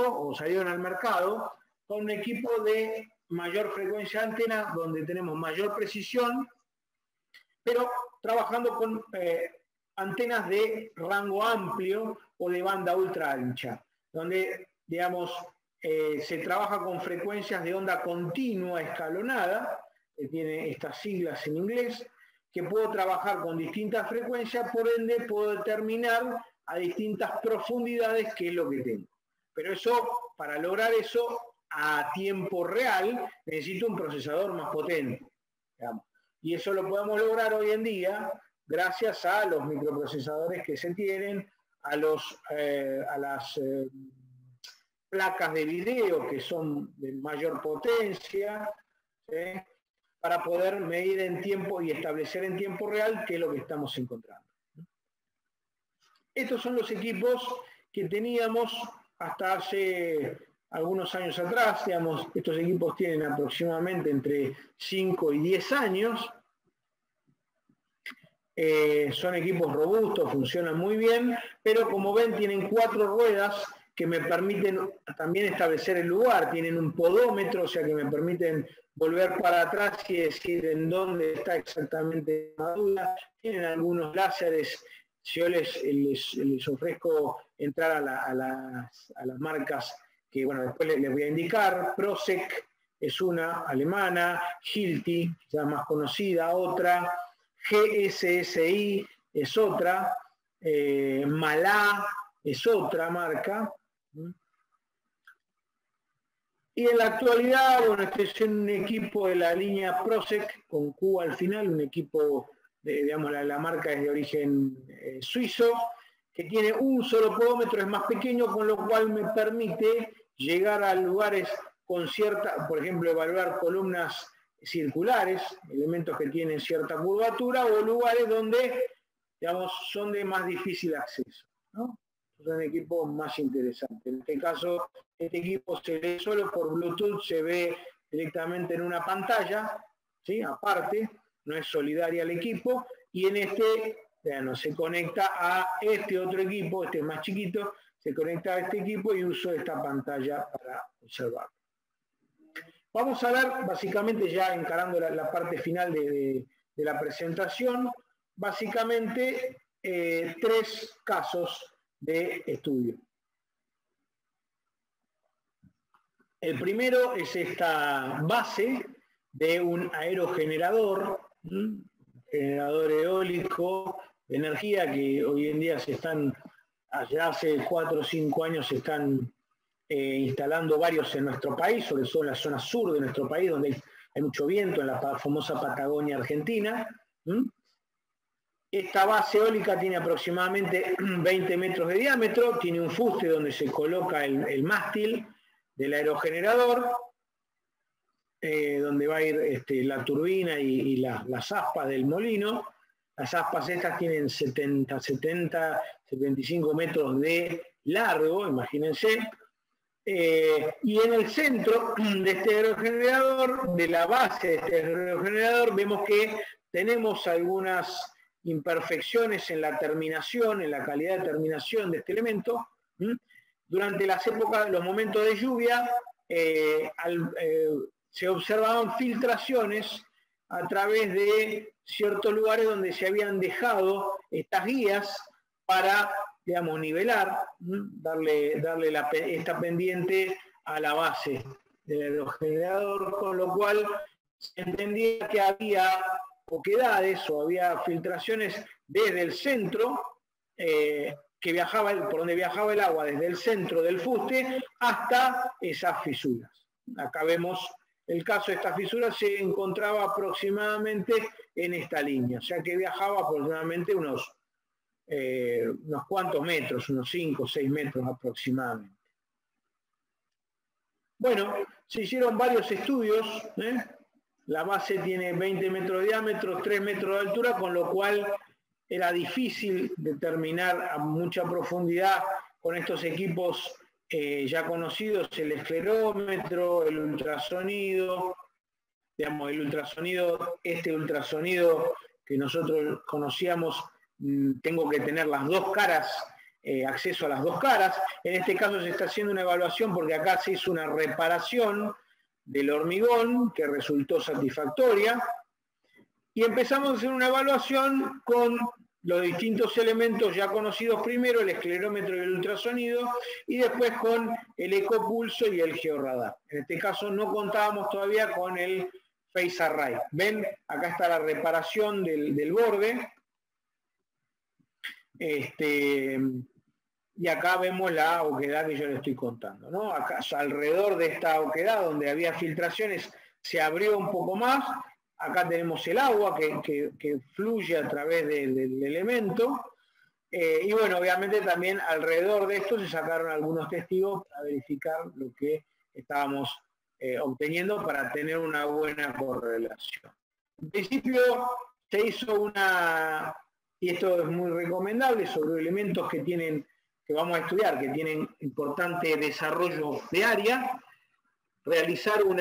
con un equipo de mayor frecuencia de antena, donde tenemos mayor precisión, pero trabajando con antenas de rango amplio o de banda ultra ancha, donde, digamos, se trabaja con frecuencias de onda continua escalonada, que tiene estas siglas en inglés, que puedo trabajar con distintas frecuencias, por ende puedo determinar a distintas profundidades qué es lo que tengo. Pero eso, para lograr eso a tiempo real, necesito un procesador más potente, digamos. Y eso lo podemos lograr hoy en día gracias a los microprocesadores que se tienen, a las placas de video que son de mayor potencia, ¿sí? Para poder medir en tiempo y establecer en tiempo real qué es lo que estamos encontrando. Estos son los equipos que teníamos hasta hace algunos años atrás, digamos, estos equipos tienen aproximadamente entre 5 y 10 años, son equipos robustos, funcionan muy bien, pero como ven tienen 4 ruedas que me permiten también establecer el lugar, tienen un podómetro, o sea que me permiten volver para atrás y decir en dónde está exactamente la armadura, tienen algunos láseres. Si yo les ofrezco entrar a las marcas que, bueno, después les voy a indicar, Prosec es una alemana, Hilti, ya más conocida, otra, GSSI es otra, Malá es otra marca. Y en la actualidad, bueno, este es un equipo de la línea Prosec, con Q al final, un equipo, digamos, la marca es de origen suizo, que tiene un solo podómetro, es más pequeño, con lo cual me permite llegar a lugares con cierta, por ejemplo, evaluar columnas circulares, elementos que tienen cierta curvatura, o lugares donde, digamos, son de más difícil acceso, ¿no? Son equipos más interesantes. En este caso, este equipo se ve solo por Bluetooth, se ve directamente en una pantalla, ¿sí? Aparte, no es solidaria al equipo, y en este, bueno, se conecta a este otro equipo, este es más chiquito, se conecta a este equipo y uso esta pantalla para observar. Vamos a hablar básicamente, ya encarando la parte final de la presentación, básicamente 3 casos de estudio. El primero es esta base de un aerogenerador, generador eólico de energía, que hoy en día ya hace 4 o 5 años se están instalando varios en nuestro país, sobre todo en la zona sur de nuestro país, donde hay mucho viento, en la famosa Patagonia Argentina. Esta base eólica tiene aproximadamente 20 metros de diámetro, tiene un fuste donde se coloca el mástil del aerogenerador, donde va a ir la turbina y las aspas del molino. Las aspas estas tienen 75 metros de largo, imagínense. Y en el centro de este aerogenerador, de la base de este aerogenerador, vemos que tenemos algunas imperfecciones en la terminación, en la calidad de terminación de este elemento. Durante las épocas, los momentos de lluvia, se observaban filtraciones a través de ciertos lugares donde se habían dejado estas guías para, digamos, nivelar, darle esta pendiente a la base del aerogenerador, con lo cual se entendía que había oquedades o había filtraciones desde el centro, por donde viajaba el agua, desde el centro del fuste hasta esas fisuras. Acá vemos el caso de estas fisuras, se encontraba aproximadamente en esta línea, o sea que viajaba aproximadamente unos cuantos metros, unos 5 o 6 metros aproximadamente. Bueno, se hicieron varios estudios, la base tiene 20 metros de diámetro, 3 metros de altura, con lo cual era difícil determinar a mucha profundidad con estos equipos ya conocidos, el esclerómetro, el ultrasonido, digamos, este ultrasonido que nosotros conocíamos, tengo que tener las 2 caras, acceso a las 2 caras. En este caso se está haciendo una evaluación porque acá se hizo una reparación del hormigón que resultó satisfactoria, y empezamos a hacer una evaluación con los distintos elementos ya conocidos primero, el esclerómetro y el ultrasonido, y después con el ecopulso y el georradar. En este caso no contábamos todavía con el Phase Array. ¿Ven? Acá está la reparación del borde. Y acá vemos la oquedad que yo le estoy contando, ¿no? Acá, alrededor de esta oquedad, donde había filtraciones, se abrió un poco más. Acá tenemos el agua que fluye a través del elemento. Y bueno, obviamente también alrededor de esto se sacaron algunos testigos para verificar lo que estábamos obteniendo para tener una buena correlación. En principio se hizo y esto es muy recomendable, sobre elementos que vamos a estudiar, que tienen importante desarrollo de área, realizar un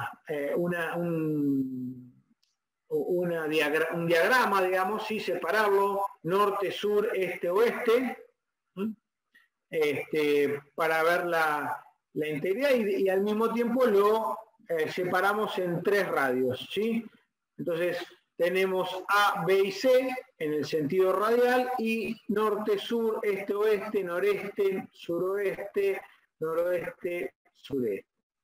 diagrama, digamos, y separarlo norte, sur, este, oeste, para ver la integridad, y al mismo tiempo lo separamos en 3 radios, ¿sí? Entonces tenemos A, B y C en el sentido radial, y norte, sur, este, oeste, noreste, suroeste, noroeste, sureste.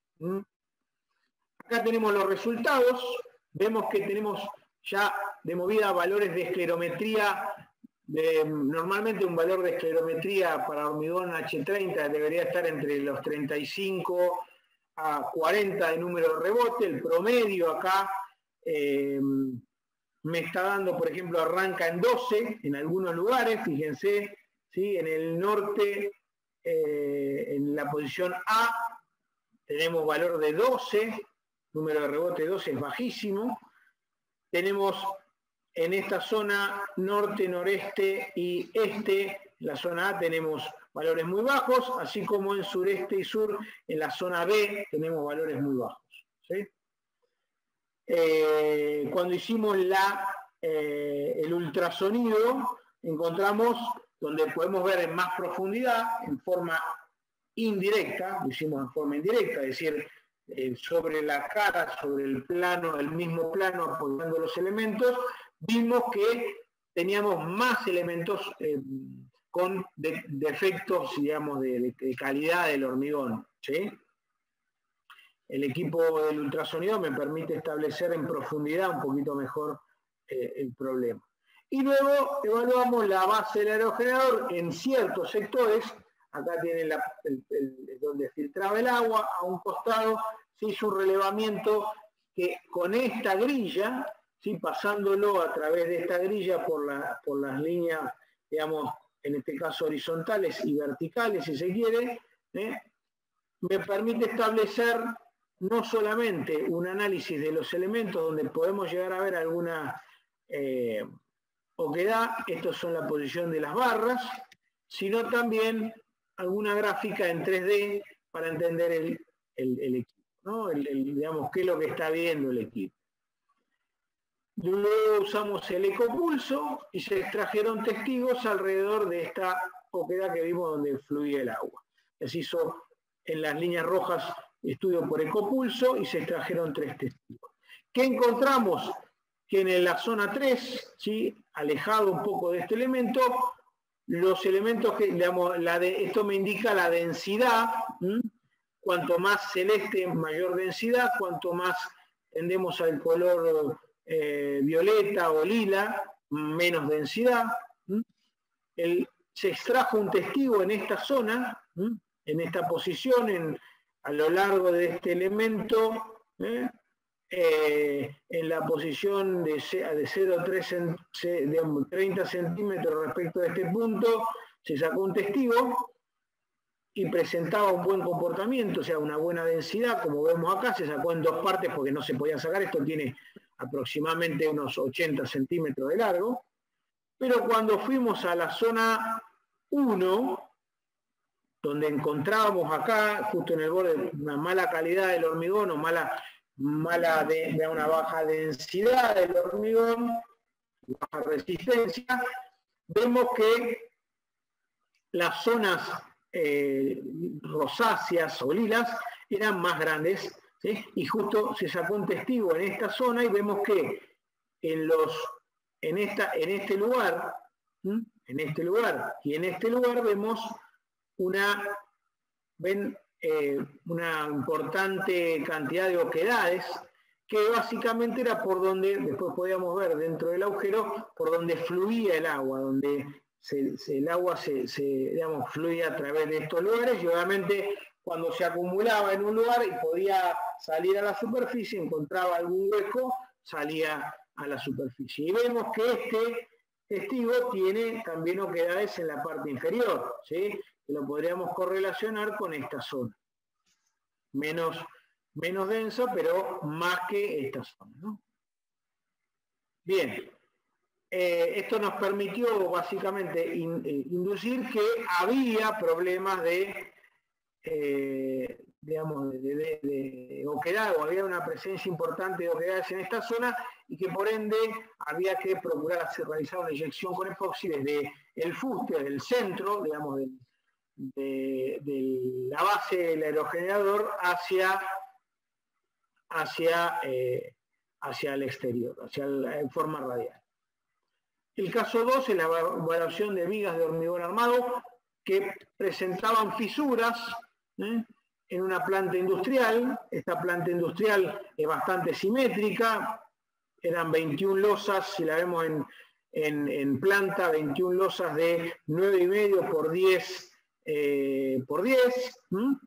Acá tenemos los resultados. Vemos que tenemos ya de movida valores de esclerometría. Normalmente un valor de esclerometría para hormigón H30 debería estar entre los 35 a 40 de número de rebote. El promedio acá me está dando, por ejemplo, arranca en 12 en algunos lugares, fíjense, ¿sí? En el norte, en la posición A, tenemos valor de 12, número de rebote 12 es bajísimo. Tenemos en esta zona norte, noreste y este, la zona A, tenemos valores muy bajos, así como en sureste y sur, en la zona B, tenemos valores muy bajos, ¿sí? Cuando hicimos el ultrasonido, encontramos donde podemos ver en más profundidad, en forma indirecta, lo hicimos en forma indirecta, es decir, sobre la cara, sobre el plano, el mismo plano apoyando los elementos, vimos que teníamos más elementos con defectos, digamos, de calidad del hormigón, ¿sí? El equipo del ultrasonido me permite establecer en profundidad un poquito mejor el problema. Y luego evaluamos la base del aerogenerador en ciertos sectores. Acá tienen donde filtraba el agua, a un costado se hizo un relevamiento que con esta grilla, ¿sí? Pasándolo a través de esta grilla por las líneas, digamos, en este caso horizontales y verticales, si se quiere, me permite establecer no solamente un análisis de los elementos donde podemos llegar a ver alguna oquedad, estos son la posición de las barras, sino también alguna gráfica en 3D para entender el equipo, ¿no? Digamos, qué es lo que está viendo el equipo. Luego usamos el ecopulso y se extrajeron testigos alrededor de esta oquedad que vimos donde fluía el agua. Se hizo en las líneas rojas estudio por ecopulso y se extrajeron 3 testigos. ¿Qué encontramos? Que en la zona 3, ¿sí? Alejado un poco de este elemento, los elementos que, digamos, esto me indica la densidad, cuanto más celeste, mayor densidad, cuanto más tendemos al color violeta o lila, menos densidad. Se extrajo un testigo en esta zona, en esta posición, a lo largo de este elemento, en la posición de 0,3 30 centímetros respecto de este punto, se sacó un testigo y presentaba un buen comportamiento, o sea, una buena densidad, como vemos acá, se sacó en 2 partes porque no se podía sacar, esto tiene aproximadamente unos 80 centímetros de largo, pero cuando fuimos a la zona 1, donde encontrábamos acá, justo en el borde, una mala calidad del hormigón o una baja densidad del hormigón, baja resistencia, vemos que las zonas rosáceas o lilas eran más grandes, ¿sí? Y justo se sacó un testigo en esta zona y vemos que en este lugar y en este lugar vemos una importante cantidad de oquedades que básicamente era por donde, después podíamos ver dentro del agujero, por donde fluía el agua, donde el agua digamos, fluía a través de estos lugares y obviamente cuando se acumulaba en un lugar y podía salir a la superficie, encontraba algún hueco, salía a la superficie. Y vemos que este testigo tiene también oquedades en la parte inferior, ¿sí? Que lo podríamos correlacionar con esta zona. Menos densa, pero más que esta zona, ¿no? Bien. Esto nos permitió básicamente inducir que había problemas de oquedad, o había una presencia importante de oquedades en esta zona y que por ende había que procurar realizar una inyección con epoxi desde el fuste, del centro, digamos, de la base del aerogenerador hacia el exterior, en forma radial. El caso 2 es la evaluación de vigas de hormigón armado que presentaban fisuras en una planta industrial. Esta planta industrial es bastante simétrica, eran 21 losas, si la vemos en planta, 21 losas de 9,5 por 10 por 10,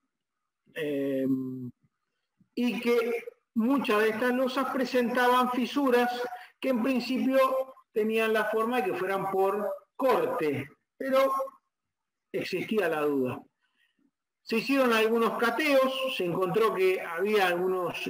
y que muchas de estas losas presentaban fisuras que en principio tenían la forma de que fueran por corte, pero existía la duda. Se hicieron algunos cateos, se encontró que había algunas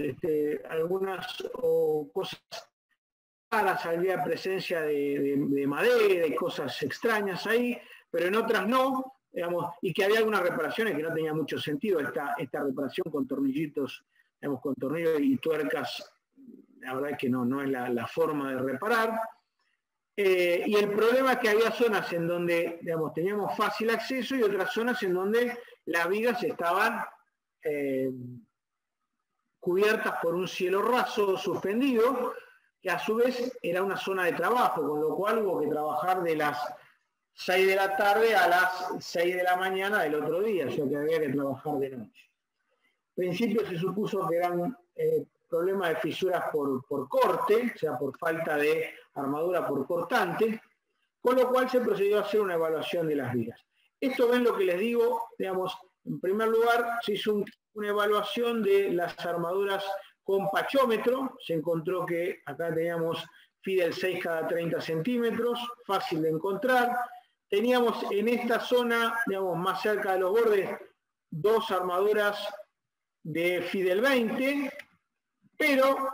cosas raras, había presencia de madera y cosas extrañas ahí, pero en otras no, digamos, y que había algunas reparaciones que no tenía mucho sentido, esta reparación con tornillitos, digamos, con tornillos y tuercas, la verdad es que no es la forma de reparar. Y el problema es que había zonas en donde, digamos, teníamos fácil acceso y otras zonas en donde las vigas estaban cubiertas por un cielo raso suspendido, que a su vez era una zona de trabajo, con lo cual hubo que trabajar de las 6 de la tarde a las 6 de la mañana del otro día, o sea que había que trabajar de noche. En principio se supuso que eran problemas de fisuras por corte, o sea, por falta de armadura por cortante, con lo cual se procedió a hacer una evaluación de las vigas. Esto ven lo que les digo, digamos, en primer lugar se hizo una evaluación de las armaduras con pachómetro, se encontró que acá teníamos Fidel 6 cada 30 centímetros, fácil de encontrar. Teníamos en esta zona, digamos, más cerca de los bordes, 2 armaduras de Fidel 20, pero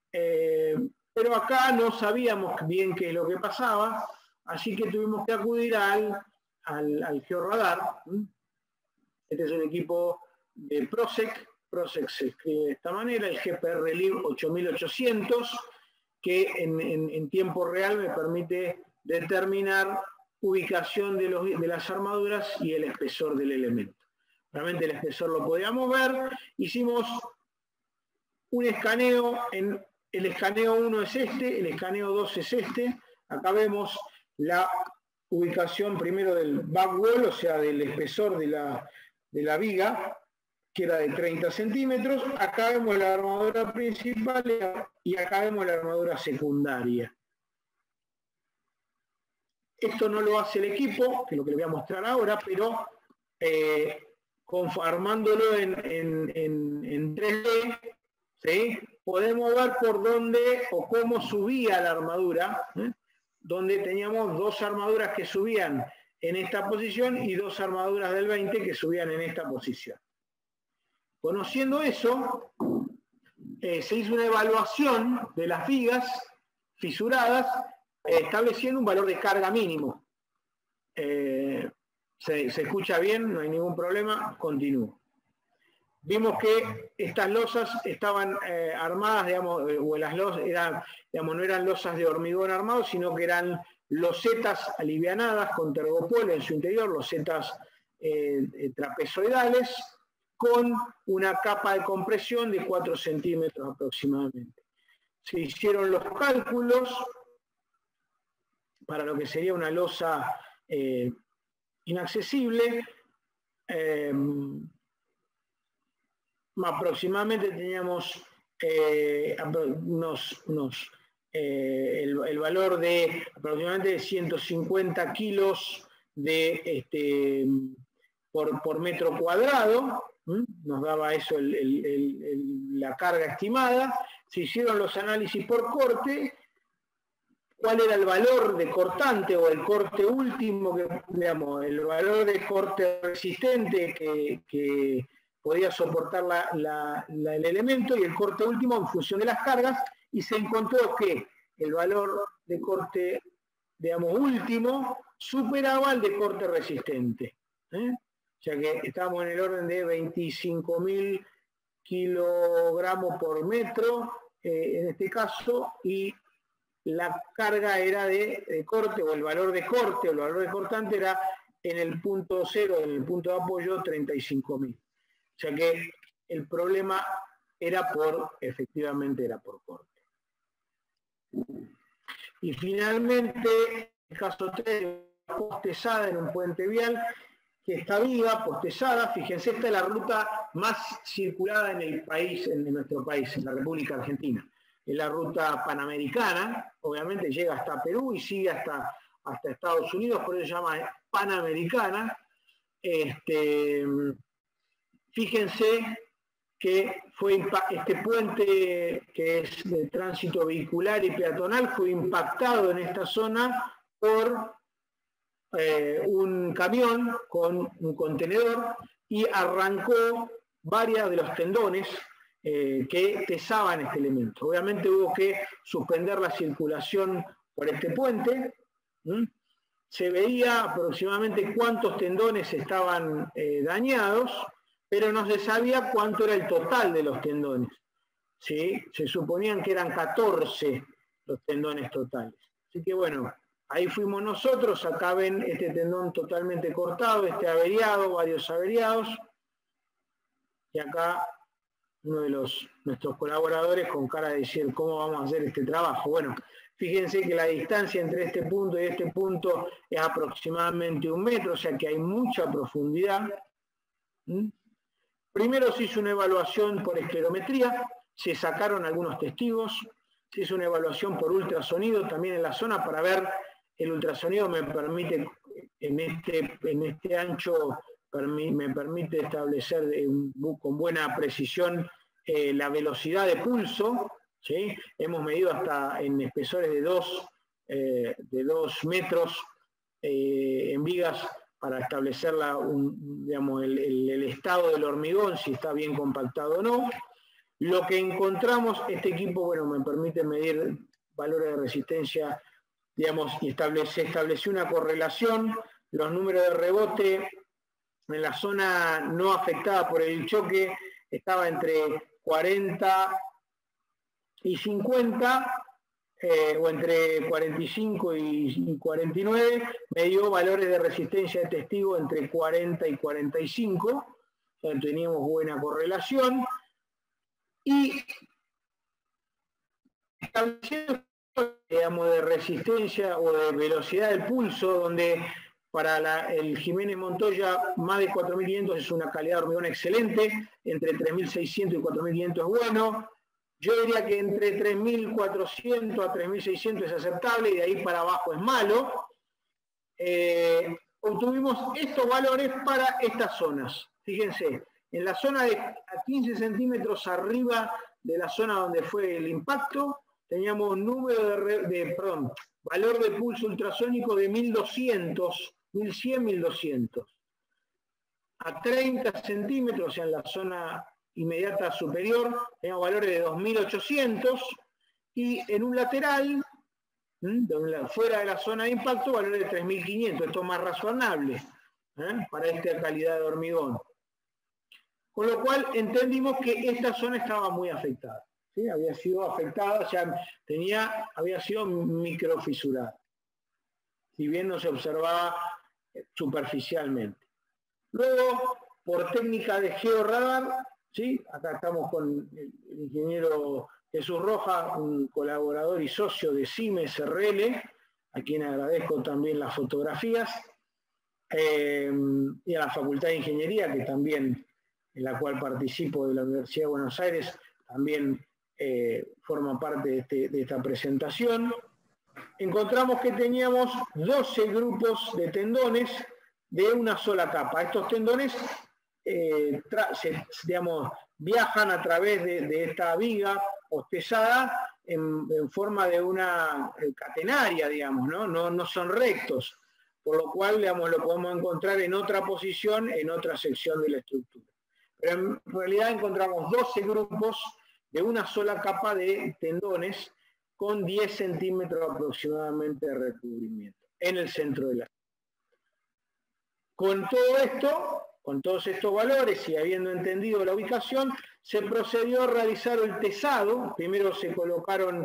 acá no sabíamos bien qué es lo que pasaba, así que tuvimos que acudir al georradar. Este es un equipo de Prosec se escribe de esta manera, el GPR Lib 8800, que en tiempo real me permite determinar ubicación de las armaduras y el espesor del elemento. Realmente el espesor lo podíamos ver, hicimos un escaneo, el escaneo 1 es este, el escaneo 2 es este, acá vemos la ubicación primero del backwall, o sea del espesor de la viga, que era de 30 centímetros, acá vemos la armadura principal y acá vemos la armadura secundaria. Esto no lo hace el equipo, que es lo que les voy a mostrar ahora, pero armándolo en 3D, ¿sí? Podemos ver por dónde o cómo subía la armadura, donde teníamos 2 armaduras que subían en esta posición y 2 armaduras del 20 que subían en esta posición. Conociendo eso, se hizo una evaluación de las vigas fisuradas, estableciendo un valor de carga mínimo. Se escucha bien, no hay ningún problema, continúo. Vimos que estas losas estaban armadas, digamos, o las losas eran, digamos, no eran losas de hormigón armado, sino que eran losetas alivianadas con tergopol en su interior, losetas trapezoidales, con una capa de compresión de 4 centímetros aproximadamente. Se hicieron los cálculos para lo que sería una losa inaccesible. Aproximadamente teníamos el valor de aproximadamente 150 kilos por metro cuadrado. Nos daba eso la carga estimada. Se hicieron los análisis por corte, cuál era el valor de cortante o el corte último, digamos, el valor de corte resistente que podía soportar el elemento, y el corte último en función de las cargas, y se encontró que el valor de corte, digamos, último superaba el de corte resistente. O sea que estábamos en el orden de 25.000 kilogramos por metro, en este caso, y la carga era de corte, o el valor de corte, o el valor de cortante era en el punto cero, en el punto de apoyo, 35.000. O sea que el problema efectivamente era por corte. Y finalmente, el caso 3, postezada en un puente vial, que está viva, postezada. Fíjense, esta es la ruta más circulada en el país, en nuestro país, en la República Argentina. Es la ruta panamericana, obviamente llega hasta Perú y sigue hasta Estados Unidos, por eso se llama panamericana. Fíjense que este puente, que es de tránsito vehicular y peatonal, fue impactado en esta zona por un camión con un contenedor y arrancó varios de los tendones que pesaban este elemento. Obviamente hubo que suspender la circulación por este puente. Se veía aproximadamente cuántos tendones estaban dañados, pero no se sabía cuánto era el total de los tendones. ¿Sí? Se suponían que eran 14 los tendones totales. Así que bueno, ahí fuimos nosotros. Acá ven este tendón totalmente cortado, averiado, varios averiados. Y acá uno de nuestros colaboradores con cara de decir, ¿cómo vamos a hacer este trabajo? Bueno, fíjense que la distancia entre este punto y este punto es aproximadamente 1 metro, o sea que hay mucha profundidad. Primero se hizo una evaluación por esclerometría, se sacaron algunos testigos, se hizo una evaluación por ultrasonido también en la zona para ver, el ultrasonido me permite, en este ancho, me permite establecer con buena precisión la velocidad de pulso, ¿sí? Hemos medido hasta en espesores de 2 metros en vigas para establecer digamos, el estado del hormigón, si está bien compactado o no. Lo que encontramos, este equipo, bueno, me permite medir valores de resistencia, digamos, y se estableció una correlación, los números de rebote en la zona no afectada por el choque estaba entre 40 y 50, o entre 45 y 49, me dio valores de resistencia de testigo entre 40 y 45, o sea, teníamos buena correlación, y estableciendo, digamos, de resistencia o de velocidad del pulso, donde para el Jiménez Montoya más de 4.500 es una calidad de hormigón excelente, entre 3.600 y 4.500 es bueno. Yo diría que entre 3.400 a 3.600 es aceptable y de ahí para abajo es malo. Obtuvimos estos valores para estas zonas. Fíjense, en la zona de a 15 centímetros arriba de la zona donde fue el impacto, teníamos valor de pulso ultrasónico de 1.200, 1.100, 1.200. A 30 centímetros, o sea, en la zona inmediata superior, tenemos valores de 2.800, y en un lateral, fuera de la zona de impacto, valores de 3.500. Esto es más razonable para esta calidad de hormigón. Con lo cual entendimos que esta zona estaba muy afectada. ¿Sí? Había sido afectada, o sea, había sido microfisurada, si bien no se observaba superficialmente. Luego, por técnica de georradar, ¿sí? Acá estamos con el ingeniero Jesús Rojas, un colaborador y socio de Siemens RL, a quien agradezco también las fotografías, y a la Facultad de Ingeniería, que también, en la cual participo, de la Universidad de Buenos Aires, también forma parte de esta presentación. Encontramos que teníamos 12 grupos de tendones de una sola capa. Estos tendones digamos, viajan a través de esta viga postezada en forma de una catenaria, digamos, no son rectos, por lo cual, digamos, lo podemos encontrar en otra posición, en otra sección de la estructura. Pero en realidad encontramos 12 grupos de una sola capa de tendones con 10 centímetros aproximadamente de recubrimiento en el centro de la. Con todo esto, con todos estos valores y habiendo entendido la ubicación, se procedió a realizar el tesado. Primero se colocaron,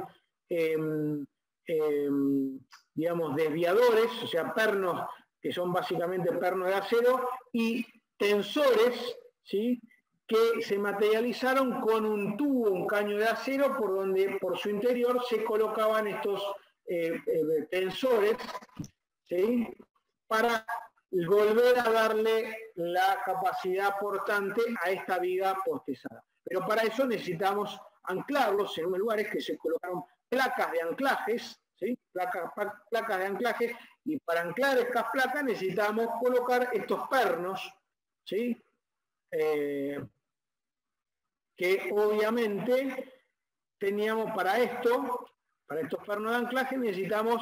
digamos, desviadores, o sea, pernos, que son básicamente pernos de acero, y tensores, ¿sí?, que se materializaron con un tubo, un caño de acero, por donde por su interior se colocaban estos tensores, ¿sí?, para volver a darle la capacidad portante a esta viga postezada. Pero para eso necesitamos anclarlos en unos lugares que se colocaron placas de anclajes, ¿sí?, placas de anclaje, y para anclar estas placas necesitamos colocar estos pernos, ¿sí?, que obviamente teníamos para estos pernos de anclaje necesitamos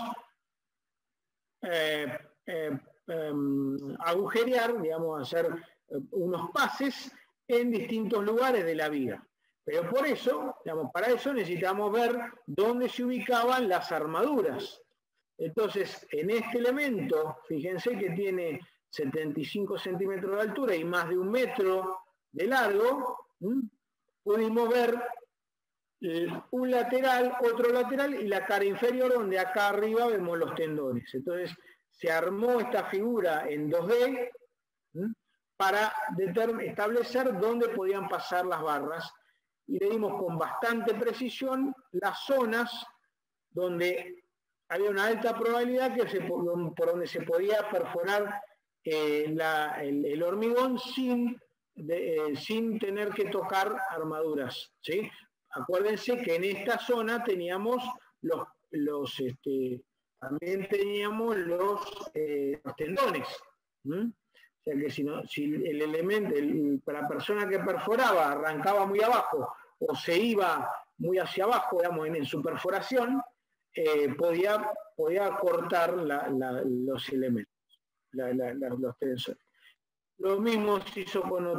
agujerear, digamos, hacer unos pases en distintos lugares de la viga. Pero por eso, digamos, para eso necesitamos ver dónde se ubicaban las armaduras. Entonces, en este elemento, fíjense que tiene 75 centímetros de altura y más de 1 metro de largo, pudimos ver un lateral, otro lateral y la cara inferior, donde acá arriba vemos los tendones. Entonces se armó esta figura en 2D para establecer dónde podían pasar las barras y le dimos con bastante precisión las zonas donde había una alta probabilidad por donde se podía perforar el hormigón sin tener que armaduras, ¿sí? Acuérdense que en esta zona teníamos también teníamos los tendones. O sea que si el elemento, la persona que perforaba arrancaba muy abajo o se iba muy hacia abajo, digamos, en su perforación, podía cortar los elementos, los tensores. Lo mismo se hizo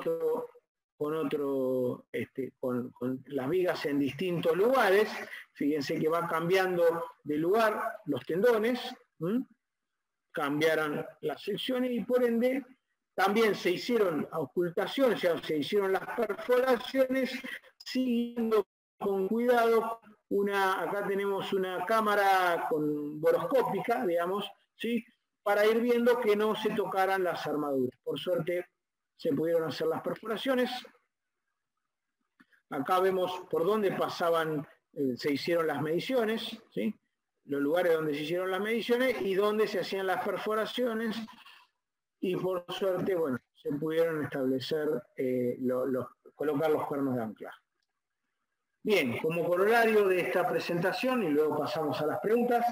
con las vigas en distintos lugares. Fíjense que va cambiando de lugar los tendones, cambiaron las secciones y por ende también se hicieron ocultaciones, o sea, se hicieron las perforaciones siguiendo con cuidado. Acá tenemos una cámara boroscópica, digamos, ¿sí? Para ir viendo que no se tocaran las armaduras. Por suerte se pudieron hacer las perforaciones. Acá vemos por dónde pasaban, se hicieron las mediciones, ¿sí? Los lugares donde se hicieron las mediciones y donde se hacían las perforaciones. Y por suerte, bueno, se pudieron establecer, colocar los cuernos de anclaje. Bien, como corolario de esta presentación, y luego pasamos a las preguntas,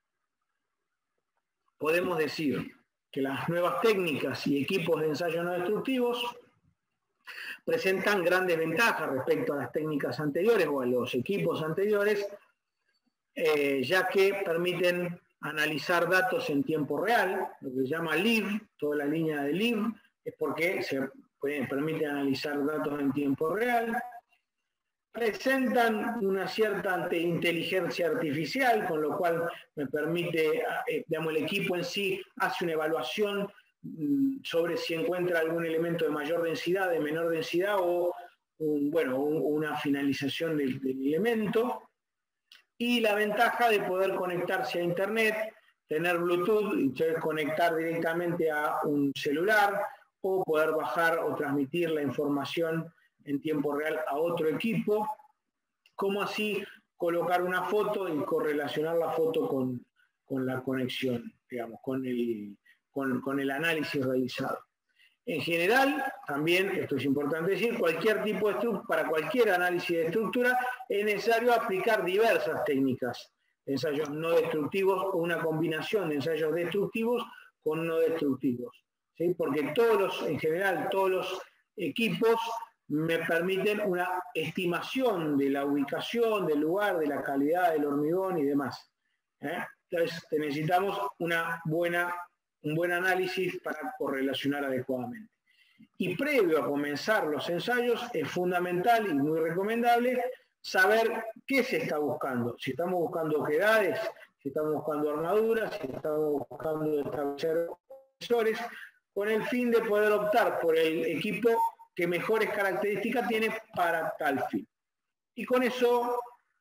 podemos decir que las nuevas técnicas y equipos de ensayo no destructivos presentan grandes ventajas respecto a las técnicas anteriores o a los equipos anteriores, ya que permiten analizar datos en tiempo real, lo que se llama LIV, toda la línea de LIV, es porque se permite analizar datos en tiempo real. Presentan una cierta inteligencia artificial, con lo cual me permite, digamos, el equipo en sí hace una evaluación sobre si encuentra algún elemento de mayor densidad, de menor densidad o una finalización del elemento. Y la ventaja de poder conectarse a Internet, tener Bluetooth y conectar directamente a un celular o poder bajar o transmitir la información en tiempo real a otro equipo, como así colocar una foto y correlacionar la foto con la conexión, digamos, con el análisis realizado. En general, también, esto es importante decir, para cualquier análisis de estructura es necesario aplicar diversas técnicas de ensayos no destructivos o una combinación de ensayos destructivos con no destructivos, ¿sí? Porque en general, todos los equipos me permiten una estimación de la ubicación, del lugar, de la calidad del hormigón y demás. Entonces necesitamos un buen análisis para correlacionar adecuadamente. Y previo a comenzar los ensayos es fundamental y muy recomendable saber qué se está buscando. Si estamos buscando oquedades, si estamos buscando armaduras, si estamos buscando establecer sensores, con el fin de poder optar por el equipo que mejores características tiene para tal fin. Y con eso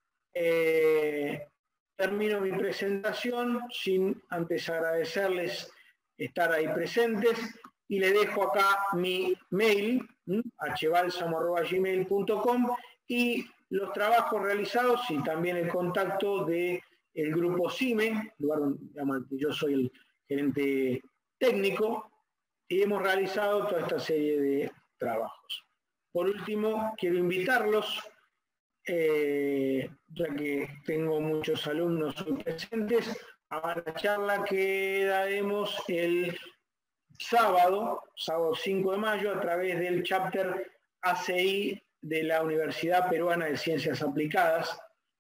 termino mi presentación, sin antes agradecerles estar ahí presentes, y le dejo acá mi mail, hbalsamo@gmail.com, y los trabajos realizados y también el contacto del grupo CIME, lugar donde yo soy el gerente técnico, y hemos realizado toda esta serie de trabajos. Por último, quiero invitarlos, ya que tengo muchos alumnos presentes, a la charla que daremos el sábado 5 de mayo, a través del chapter ACI de la Universidad Peruana de Ciencias Aplicadas,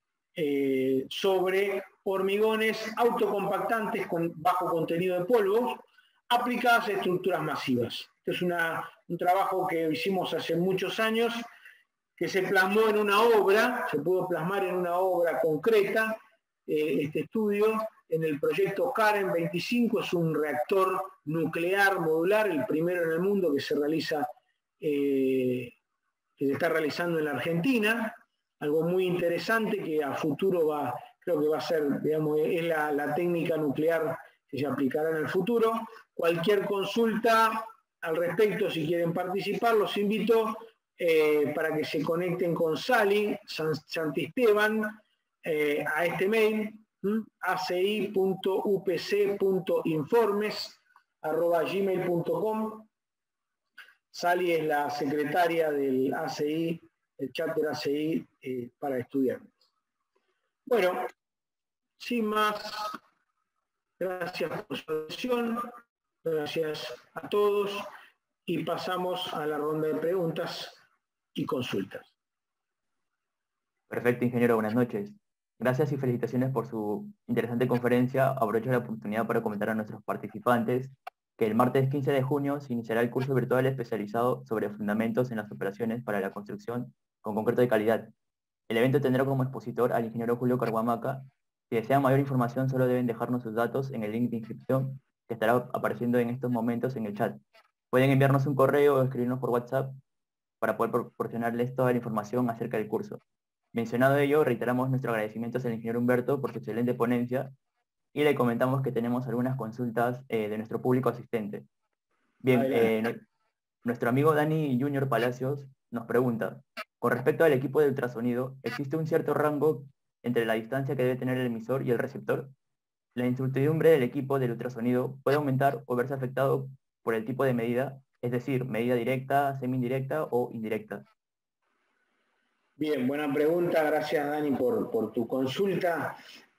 sobre hormigones autocompactantes con bajo contenido de polvo aplicadas a estructuras masivas. Este es un trabajo que hicimos hace muchos años, que se plasmó en una obra, se pudo plasmar en una obra concreta. Este estudio en el proyecto Karen 25 es un reactor nuclear modular, el primero en el mundo que se realiza, que se está realizando en la Argentina, algo muy interesante que a futuro creo que va a ser, digamos, es la técnica nuclear que se aplicará en el futuro. Cualquier consulta al respecto, si quieren participar, los invito para que se conecten con Sally Santisteban a este mail, aci.upc.informes@gmail.com. Sally es la secretaria del ACI, el chapter ACI para estudiantes. Bueno, sin más, gracias por su atención, gracias a todos y pasamos a la ronda de preguntas y consultas. Perfecto, ingeniero, buenas noches. Gracias y felicitaciones por su interesante conferencia. Aprovecho la oportunidad para comentar a nuestros participantes que el martes 15 de junio se iniciará el curso virtual especializado sobre fundamentos en las operaciones para la construcción con concreto de calidad. El evento tendrá como expositor al ingeniero Julio Carhuamaca. Si desean mayor información, solo deben dejarnos sus datos en el link de inscripción que estará apareciendo en estos momentos en el chat. Pueden enviarnos un correo o escribirnos por WhatsApp para poder proporcionarles toda la información acerca del curso. Mencionado ello, reiteramos nuestro agradecimiento al ingeniero Humberto por su excelente ponencia y le comentamos que tenemos algunas consultas de nuestro público asistente. Bien, nuestro amigo Dani Junior Palacios nos pregunta, con respecto al equipo de ultrasonido, ¿existe un cierto rango entre la distancia que debe tener el emisor y el receptor? La incertidumbre del equipo del ultrasonido puede aumentar o verse afectado por el tipo de medida, es decir, medida directa, semi-indirecta o indirecta. Bien, buena pregunta, gracias Dani por tu consulta.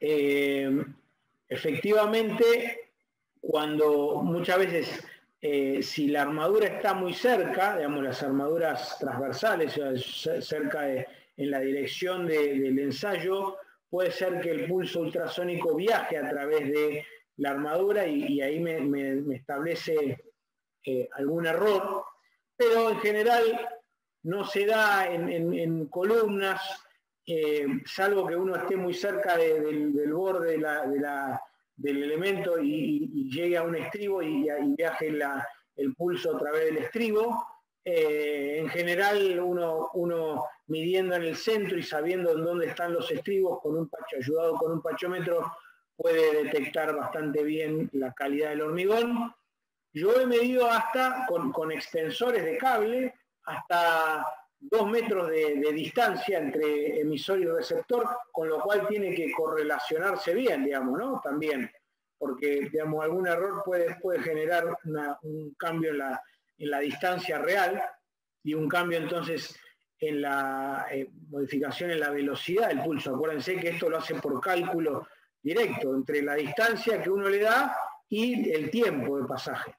Efectivamente, cuando muchas veces, si la armadura está muy cerca, digamos las armaduras transversales, o sea, cerca en la dirección del ensayo, puede ser que el pulso ultrasónico viaje a través de la armadura y ahí me establece algún error, pero en general no se da en columnas, salvo que uno esté muy cerca del borde del elemento y llegue a un estribo y viaje el pulso a través del estribo. En general uno midiendo en el centro y sabiendo en dónde están los estribos, ayudado con un pachómetro, puede detectar bastante bien la calidad del hormigón. Yo he medido hasta, con extensores de cable, hasta 2 metros de distancia entre emisor y receptor, con lo cual tiene que correlacionarse bien, digamos, ¿no? También, porque, digamos, algún error puede generar un cambio en la distancia real y un cambio entonces en la modificación en la velocidad del pulso. Acuérdense que esto lo hace por cálculo directo, entre la distancia que uno le da y el tiempo de pasaje.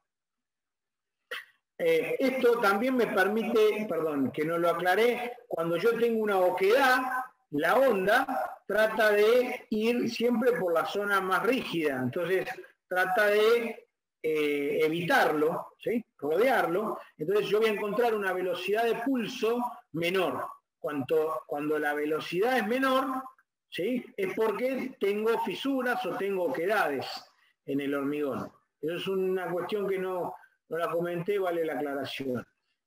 Esto también me permite, perdón, que no lo aclaré, cuando yo tengo una oquedad, la onda trata de ir siempre por la zona más rígida, entonces trata de evitarlo, ¿sí? Rodearlo, entonces yo voy a encontrar una velocidad de pulso menor. Cuando la velocidad es menor, ¿sí? Es porque tengo fisuras o tengo oquedades en el hormigón. Eso es una cuestión que no la comenté, vale la aclaración.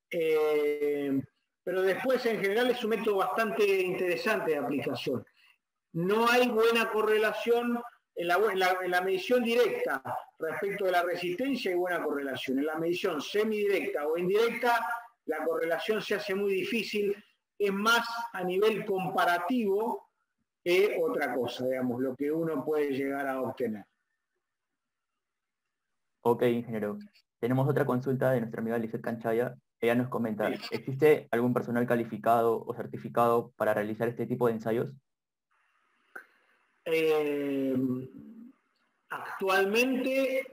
Pero después en general es un método bastante interesante de aplicación. No hay buena correlación en la medición directa respecto de la resistencia, hay buena correlación. En la medición semidirecta o indirecta, la correlación se hace muy difícil, es más a nivel comparativo que otra cosa, digamos, lo que uno puede llegar a obtener. Ok, ingeniero. Tenemos otra consulta de nuestra amiga Lizeth Canchaya. Ella nos comenta, ¿existe algún personal calificado o certificado para realizar este tipo de ensayos? Actualmente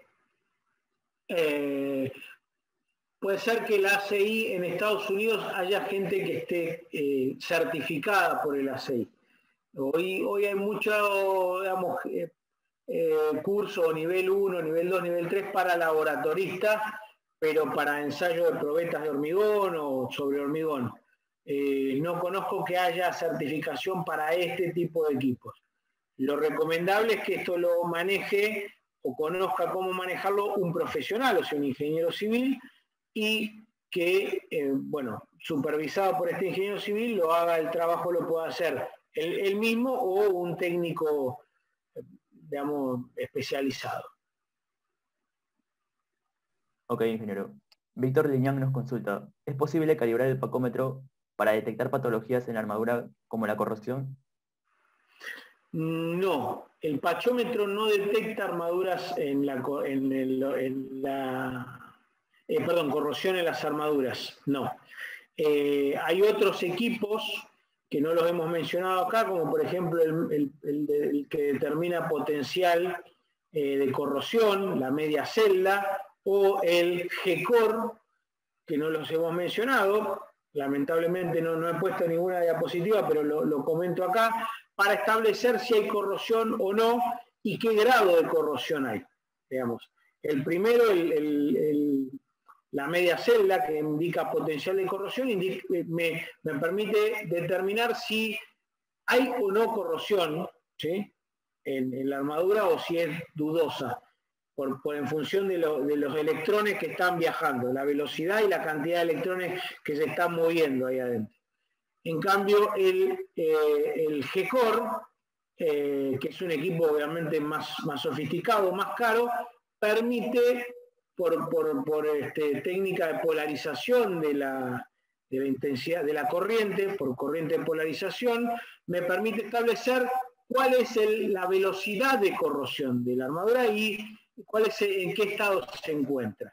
puede ser que la ACI en Estados Unidos haya gente que esté certificada por el ACI. Hoy hay mucho, digamos, curso nivel 1, nivel 2, nivel 3 para laboratoristas, pero para ensayo de probetas de hormigón o sobre hormigón. No conozco que haya certificación para este tipo de equipos. Lo recomendable es que esto lo maneje o conozca cómo manejarlo un profesional, o sea, un ingeniero civil, y que, bueno, supervisado por este ingeniero civil, lo haga el trabajo, lo pueda hacer él mismo o un técnico, digamos, especializado. Ok, ingeniero. Víctor Liñán nos consulta, ¿es posible calibrar el pacómetro para detectar patologías en la armadura como la corrosión? No, el pachómetro no detecta armaduras corrosión en las armaduras, no. Hay otros equipos que no los hemos mencionado acá, como por ejemplo el que determina potencial de corrosión, la media celda, o el G-Core, que no los hemos mencionado. Lamentablemente no he puesto ninguna diapositiva, pero lo comento acá, para establecer si hay corrosión o no y qué grado de corrosión hay. Digamos. El primero, la media celda, que indica potencial de corrosión, me permite determinar si hay o no corrosión, ¿sí?, en la armadura, o si es dudosa, en función de los electrones que están viajando, la velocidad y la cantidad de electrones que se están moviendo ahí adentro. En cambio, el G-Core, que es un equipo obviamente más sofisticado, más caro, permite, por técnica de polarización de la intensidad de la corriente, por corriente de polarización, me permite establecer cuál es la velocidad de corrosión de la armadura y en qué estado se encuentra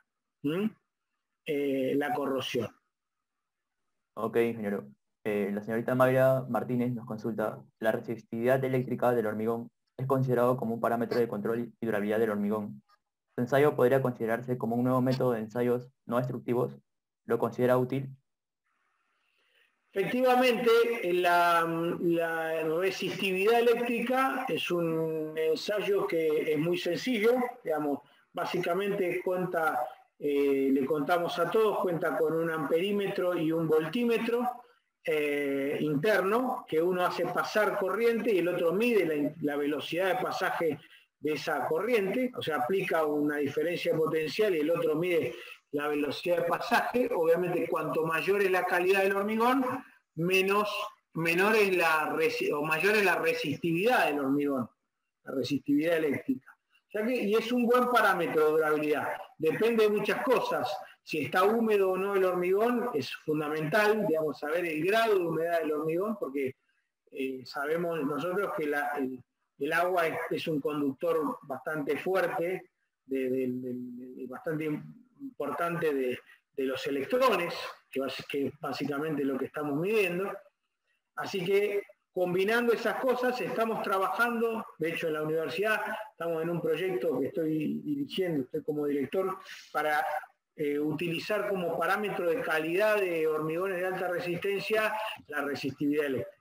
la corrosión. Ok, ingeniero. La señorita Mayra Martínez nos consulta: ¿la resistividad eléctrica del hormigón es considerado como un parámetro de control y durabilidad del hormigón? ¿Su ensayo podría considerarse como un nuevo método de ensayos no destructivos? ¿Lo considera útil? Efectivamente, la resistividad eléctrica es un ensayo que es muy sencillo, digamos, básicamente le contamos a todos, cuenta con un amperímetro y un voltímetro interno, que uno hace pasar corriente y el otro mide la velocidad de pasaje de esa corriente, o sea, aplica una diferencia de potencial y el otro mide la velocidad de pasaje. Obviamente, cuanto mayor es la calidad del hormigón, mayor es la resistividad del hormigón, la resistividad eléctrica. Y es un buen parámetro de durabilidad. Depende de muchas cosas. Si está húmedo o no el hormigón es fundamental, digamos, saber el grado de humedad del hormigón, porque sabemos nosotros que el agua es un conductor bastante fuerte, bastante importante de los electrones, que es básicamente lo que estamos midiendo. Así que, combinando esas cosas, estamos trabajando, de hecho en la universidad estamos en un proyecto que estoy dirigiendo, estoy como director, para utilizar como parámetro de calidad de hormigones de alta resistencia la resistividad eléctrica.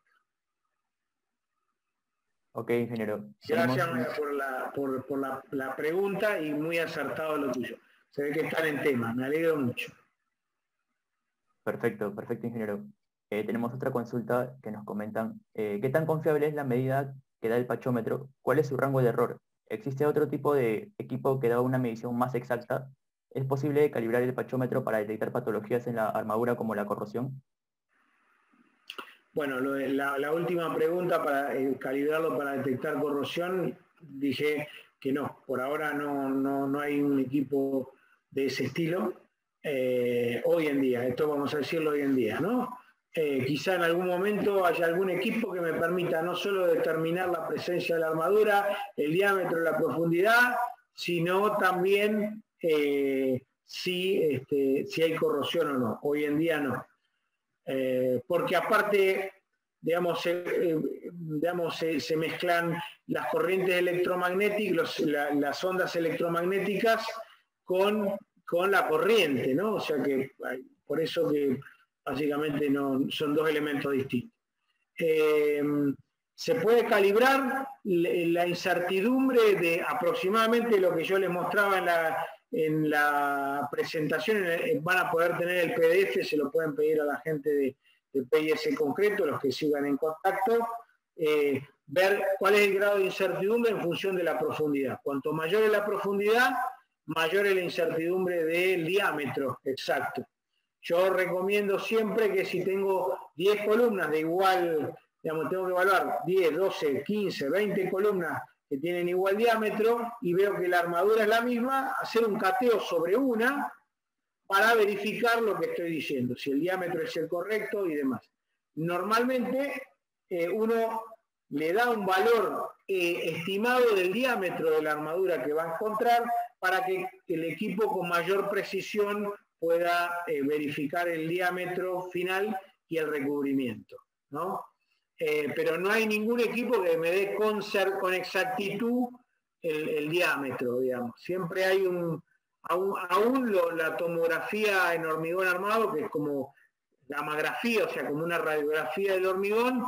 Ok, ingeniero. Gracias por la pregunta y muy acertado lo tuyo. Se ve que están en tema, me alegro mucho. Perfecto, ingeniero. Tenemos otra consulta que nos comentan: ¿qué tan confiable es la medida que da el pachómetro? ¿Cuál es su rango de error? ¿Existe otro tipo de equipo que da una medición más exacta? ¿Es posible calibrar el pachómetro para detectar patologías en la armadura como la corrosión? Bueno, la última pregunta, para calibrarlo para detectar corrosión, dije que no, por ahora no hay un equipo de ese estilo. Hoy en día, esto vamos a decirlo hoy en día, ¿no? Quizá en algún momento haya algún equipo que me permita no solo determinar la presencia de la armadura, el diámetro, la profundidad, sino también si hay corrosión o no. Hoy en día no. Porque aparte, digamos, se mezclan las corrientes electromagnéticas, las ondas electromagnéticas con la corriente, ¿no? O sea que por eso que básicamente son dos elementos distintos. Se puede calibrar la incertidumbre de aproximadamente lo que yo les mostraba en la presentación. Van a poder tener el PDF, se lo pueden pedir a la gente de PIS Concreto, los que sigan en contacto, ver cuál es el grado de incertidumbre en función de la profundidad. Cuanto mayor es la profundidad, mayor es la incertidumbre del diámetro exacto. Yo recomiendo siempre que si tengo 10 columnas de igual, digamos, tengo que evaluar 10, 12, 15, 20 columnas que tienen igual diámetro y veo que la armadura es la misma, hacer un cateo sobre una para verificar lo que estoy diciendo, si el diámetro es el correcto y demás. Normalmente uno le da un valor estimado del diámetro de la armadura que va a encontrar para que el equipo con mayor precisión pueda verificar el diámetro final y el recubrimiento, ¿no? Pero no hay ningún equipo que me dé con exactitud el diámetro, digamos. Siempre hay la tomografía en hormigón armado, que es como gammagrafía, o sea, como una radiografía del hormigón,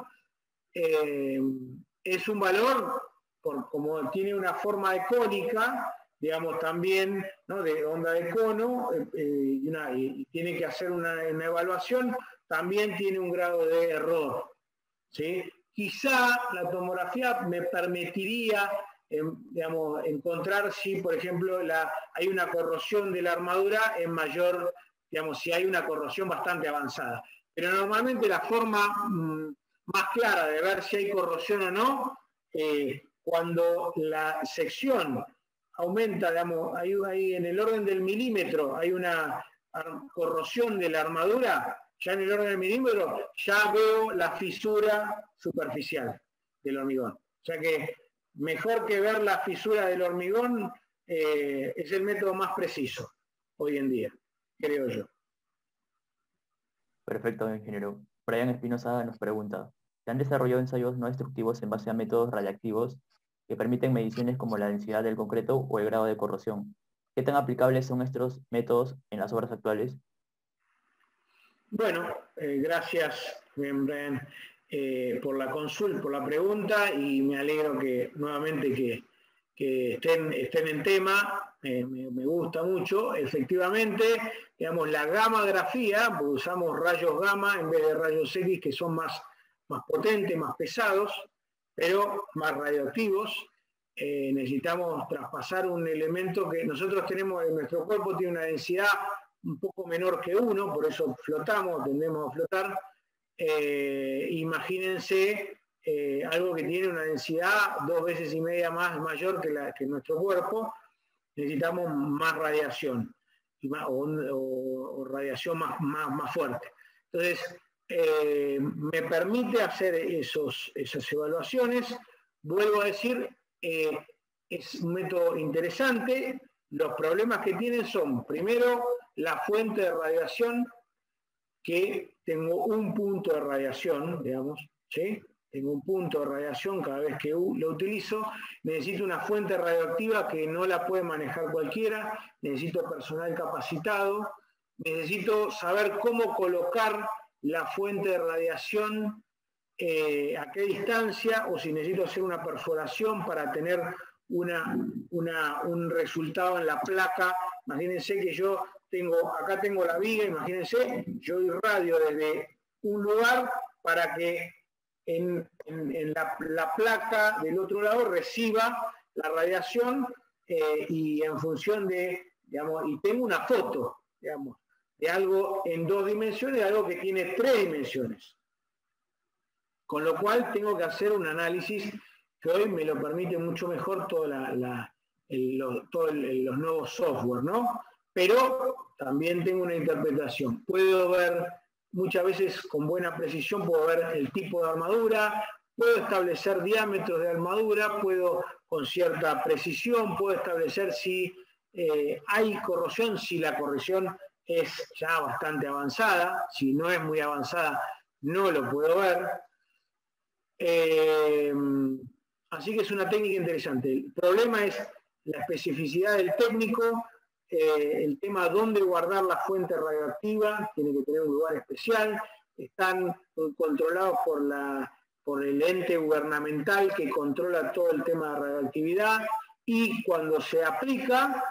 es un valor, como tiene una forma de cónica, digamos, también, ¿no?, de onda de cono, y tiene que hacer una evaluación, también tiene un grado de error, ¿sí? Quizá la tomografía me permitiría, digamos, encontrar si, por ejemplo, hay una corrosión de la armadura en mayor, digamos, si hay una corrosión bastante avanzada. Pero normalmente la forma más clara de ver si hay corrosión o no, cuando la sección aumenta, digamos, ahí en el orden del milímetro, hay una corrosión de la armadura, ya en el orden del milímetro, ya veo la fisura superficial del hormigón. O sea que mejor que ver la fisura del hormigón, es el método más preciso hoy en día, creo yo. Perfecto, ingeniero. Brian Espinosa nos pregunta, ¿se han desarrollado ensayos no destructivos en base a métodos radiactivos que permiten mediciones como la densidad del concreto o el grado de corrosión? ¿Qué tan aplicables son estos métodos en las obras actuales? Bueno, gracias, Brian, por la consulta, por la pregunta, y me alegro que nuevamente que estén en tema, me gusta mucho. Efectivamente, digamos, la gammagrafía, porque usamos rayos gamma en vez de rayos X, que son más potentes, más pesados, pero más radioactivos. Necesitamos traspasar un elemento que nosotros tenemos en nuestro cuerpo, tiene una densidad un poco menor que 1, por eso flotamos, tendemos a flotar. Imagínense algo que tiene una densidad 2,5 veces más mayor que nuestro cuerpo. Necesitamos más radiación o radiación más fuerte. Entonces, me permite hacer esas evaluaciones. Vuelvo a decir, es un método interesante. Los problemas que tienen son, primero, la fuente de radiación, que tengo un punto de radiación, digamos, ¿sí? Tengo un punto de radiación cada vez que lo utilizo. Necesito una fuente radioactiva que no la puede manejar cualquiera. Necesito personal capacitado. Necesito saber cómo colocar la fuente de radiación, a qué distancia, o si necesito hacer una perforación para tener un resultado en la placa. Imagínense que yo acá tengo la viga, imagínense, yo irradio desde un lugar para que en la placa del otro lado reciba la radiación, y en función de, digamos, y tengo una foto, digamos, de algo en 2 dimensiones, de algo que tiene 3 dimensiones. Con lo cual tengo que hacer un análisis que hoy me lo permite mucho mejor todos los nuevos software, ¿no? Pero también tengo una interpretación. Puedo ver, muchas veces con buena precisión, puedo ver el tipo de armadura, puedo establecer diámetros de armadura, puedo con cierta precisión, puedo establecer si hay corrosión, si la corrosión es ya bastante avanzada. Si no es muy avanzada, no lo puedo ver. Así que es una técnica interesante. El problema es la especificidad del técnico, el tema de dónde guardar la fuente radioactiva, tiene que tener un lugar especial, están controlados por el ente gubernamental que controla todo el tema de radioactividad, y cuando se aplica,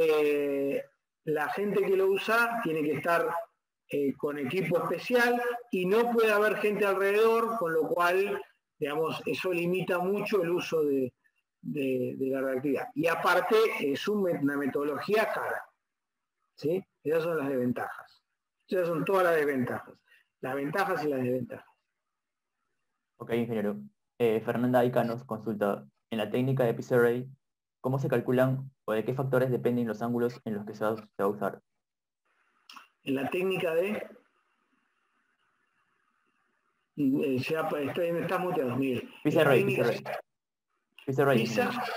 la gente que lo usa tiene que estar con equipo especial, y no puede haber gente alrededor, con lo cual, digamos, eso limita mucho el uso de la radioactividad. Y aparte es una metodología cara, ¿sí? Esas son las desventajas. Esas son todas las desventajas. Las ventajas y las desventajas. Ok, ingeniero. Fernanda Ica nos consulta, en la técnica de Pizarray, ¿cómo se calculan o de qué factores dependen los ángulos en los que se va a usar? En la técnica de... Está muteado, Miguel. Face array. Face array.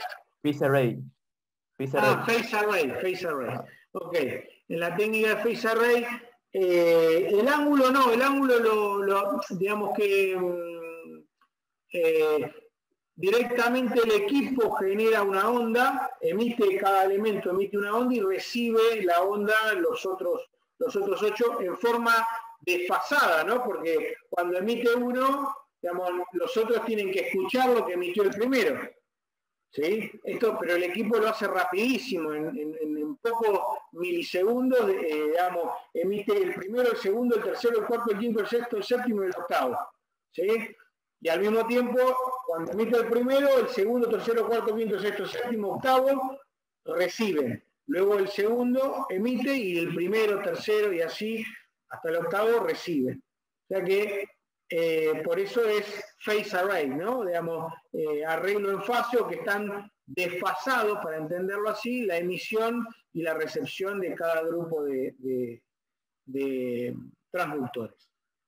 Face array. Ok. En la técnica de face array, el ángulo no, el ángulo digamos que directamente el equipo genera una onda, cada elemento emite una onda y recibe la onda los otros 8 en forma desfasada, ¿no? Porque cuando emite uno, digamos, los otros tienen que escuchar lo que emitió el primero. ¿Sí? Pero el equipo lo hace rapidísimo, en pocos milisegundos, digamos, emite el primero, el segundo, el tercero, el cuarto, el quinto, el sexto, el séptimo y el octavo. ¿Sí? Y al mismo tiempo, cuando emite el primero, el segundo, tercero, cuarto, quinto, sexto, séptimo, octavo, reciben. Luego el segundo emite y el primero, tercero y así hasta el octavo reciben. O sea que por eso es face array, ¿no? Digamos, arreglo en fase o que están desfasados, para entenderlo así, la emisión y la recepción de cada grupo de transductores.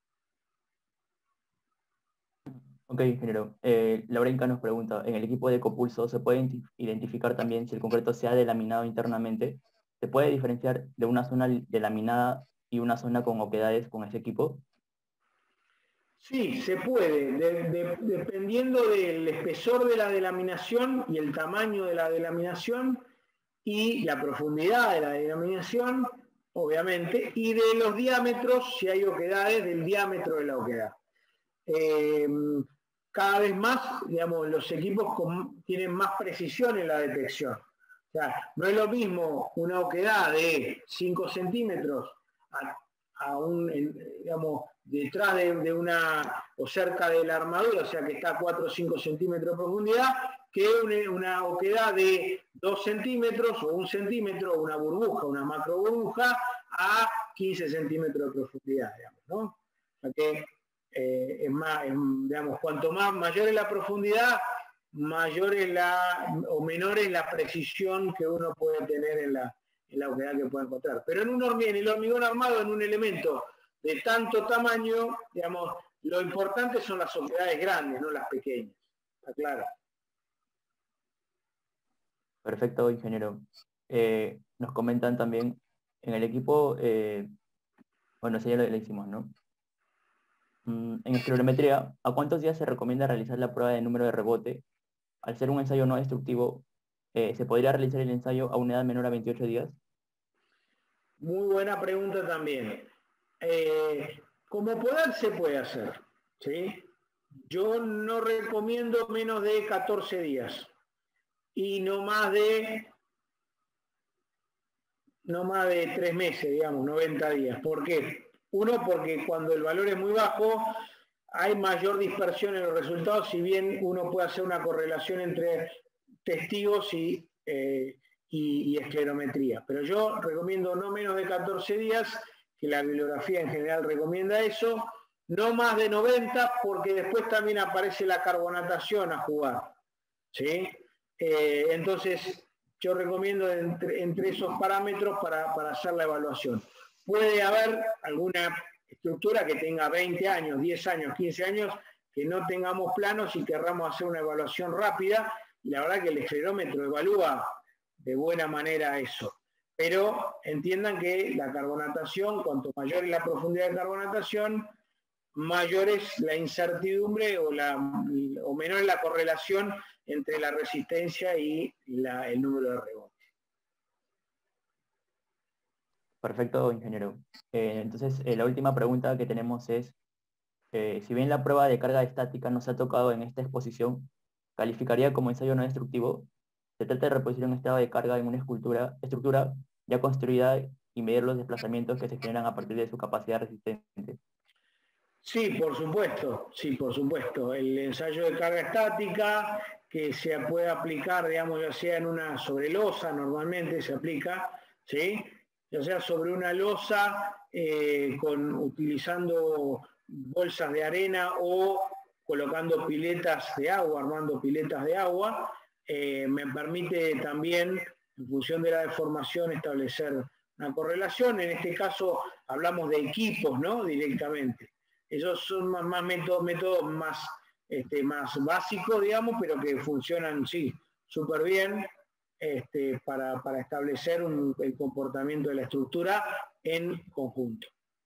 Ok, ingeniero. Laurenka nos pregunta, ¿en el equipo de copulso se puede identificar también si el concreto se ha delaminado internamente? ¿Se puede diferenciar de una zona delaminada y una zona con oquedades con ese equipo? Sí, se puede, dependiendo del espesor de la delaminación y el tamaño de la delaminación y la profundidad de la delaminación, obviamente, y de los diámetros, si hay oquedades, del diámetro de la oquedad. Cada vez más, digamos, los equipos tienen más precisión en la detección. O sea, no es lo mismo una oquedad de 5 centímetros digamos, detrás de una, o cerca de la armadura, o sea que está a 4 o 5 centímetros de profundidad, que una oquedad de 2 centímetros o 1 centímetro, una burbuja, una macro burbuja, a 15 centímetros de profundidad, digamos, ¿no? O sea que es más, digamos, cuanto mayor es la profundidad, mayor es o menor es la precisión que uno puede tener en la oquedad que puede encontrar. Pero en el hormigón armado, en un elemento de tanto tamaño, digamos, lo importante son las oquedades grandes, no las pequeñas. ¿Está claro? Perfecto, ingeniero. Nos comentan también, en el equipo, bueno, eso ya lo hicimos, ¿no? En esclerometría, ¿a cuántos días se recomienda realizar la prueba de número de rebote? Al ser un ensayo no destructivo, ¿se podría realizar el ensayo a una edad menor a 28 días? Muy buena pregunta también. Como poder se puede hacer, ¿sí? Yo no recomiendo menos de 14 días y no más de 3 meses, digamos, 90 días. ¿Por qué? Uno, porque cuando el valor es muy bajo, hay mayor dispersión en los resultados, si bien uno puede hacer una correlación entre testigos y esclerometría. Pero yo recomiendo no menos de 14 días, que la bibliografía en general recomienda eso, no más de 90, porque después también aparece la carbonatación a jugar. ¿Sí? Entonces, yo recomiendo entre esos parámetros para hacer la evaluación. Puede haber alguna estructura que tenga 20 años, 10 años, 15 años, que no tengamos planos y querramos hacer una evaluación rápida, y la verdad que el esclerómetro evalúa de buena manera eso. Pero entiendan que la carbonatación, cuanto mayor es la profundidad de carbonatación, mayor es la incertidumbre o menor es la correlación entre la resistencia y el número de rebotes. Perfecto, ingeniero. Entonces, la última pregunta que tenemos es, si bien la prueba de carga estática no se ha tocado en esta exposición, ¿calificaría como ensayo no destructivo? Se trata de reproducir un estado de carga en una estructura ya construida y medir los desplazamientos que se generan a partir de su capacidad resistente. Sí, por supuesto, sí, por supuesto. El ensayo de carga estática que se puede aplicar, digamos, ya sea en una sobrelosa, normalmente se aplica, ¿sí? Ya sea sobre una losa utilizando bolsas de arena o colocando piletas de agua, armando piletas de agua, me permite también, en función de la deformación, establecer una correlación. En este caso hablamos de equipos, ¿no? Directamente. Esos son más métodos más, más básicos, digamos, pero que funcionan, sí, súper bien para establecer el comportamiento de la estructura en conjunto.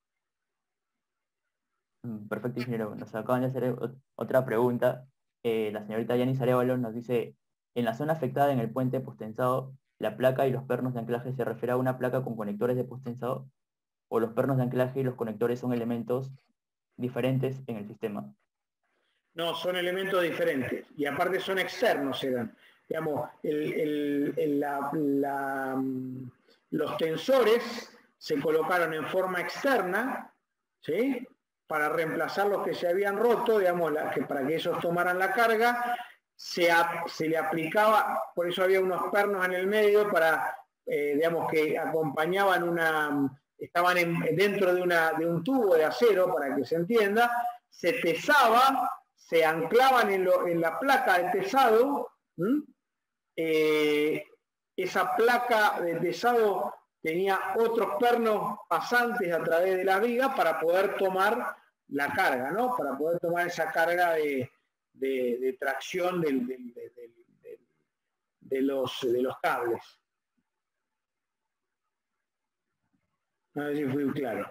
Perfecto, ingeniero. Nos acaban de hacer otra pregunta. La señorita Yanis Arevalo nos dice, en la zona afectada en el puente posttensado, ¿la placa y los pernos de anclaje se refiere a una placa con conectores de posttensado? ¿O los pernos de anclaje y los conectores son elementos diferentes en el sistema? No, son elementos diferentes. Y aparte son externos, eran. Digamos, los tensores se colocaron en forma externa, ¿sí? Para reemplazar los que se habían roto, digamos, para que ellos tomaran la carga, se le aplicaba, por eso había unos pernos en el medio para, digamos, que acompañaban estaban dentro de un tubo de acero, para que se entienda, se tesaba, se anclaban en la placa de tesado, esa placa de tesado tenía otros pernos pasantes a través de la viga para poder tomar la carga, ¿no? Para poder tomar esa carga de tracción de los cables. A ver si fui claro.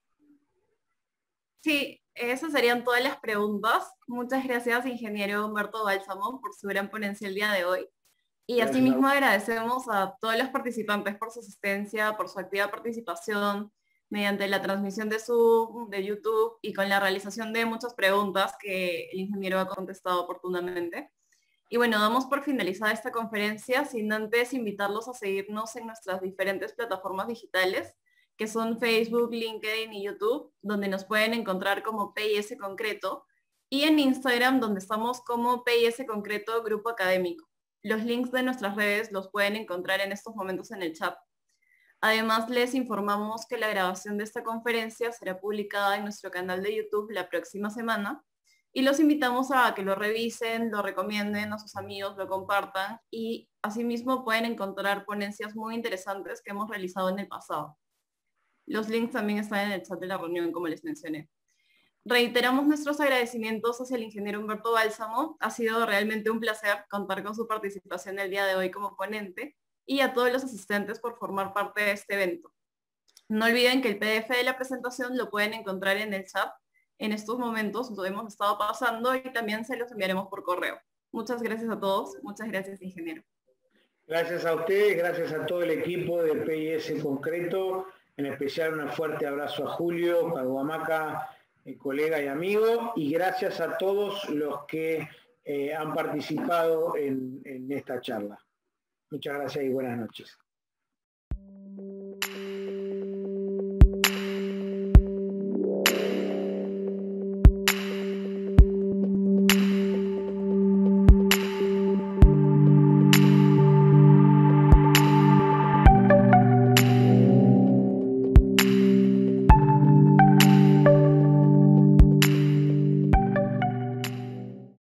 Sí, esas serían todas las preguntas. Muchas gracias, ingeniero Humberto Bálsamo, por su gran ponencia el día de hoy. Y asimismo agradecemos a todos los participantes por su asistencia, por su activa participación mediante la transmisión de Zoom, de YouTube y con la realización de muchas preguntas que el ingeniero ha contestado oportunamente. Y bueno, damos por finalizada esta conferencia sin antes invitarlos a seguirnos en nuestras diferentes plataformas digitales, que son Facebook, LinkedIn y YouTube, donde nos pueden encontrar como PIS Concreto, y en Instagram, donde estamos como PIS Concreto Grupo Académico. Los links de nuestras redes los pueden encontrar en estos momentos en el chat. Además, les informamos que la grabación de esta conferencia será publicada en nuestro canal de YouTube la próxima semana y los invitamos a que lo revisen, lo recomienden a sus amigos, lo compartan y asimismo pueden encontrar ponencias muy interesantes que hemos realizado en el pasado. Los links también están en el chat de la reunión, como les mencioné. Reiteramos nuestros agradecimientos hacia el ingeniero Humberto Bálsamo. Ha sido realmente un placer contar con su participación el día de hoy como ponente y a todos los asistentes por formar parte de este evento. No olviden que el PDF de la presentación lo pueden encontrar en el chat. En estos momentos lo hemos estado pasando y también se los enviaremos por correo. Muchas gracias a todos. Muchas gracias, ingeniero. Gracias a ustedes, gracias a todo el equipo de PIS Concreto. En especial un fuerte abrazo a Julio, Caguamaca, colega y amigo, y gracias a todos los que han participado en esta charla. Muchas gracias y buenas noches.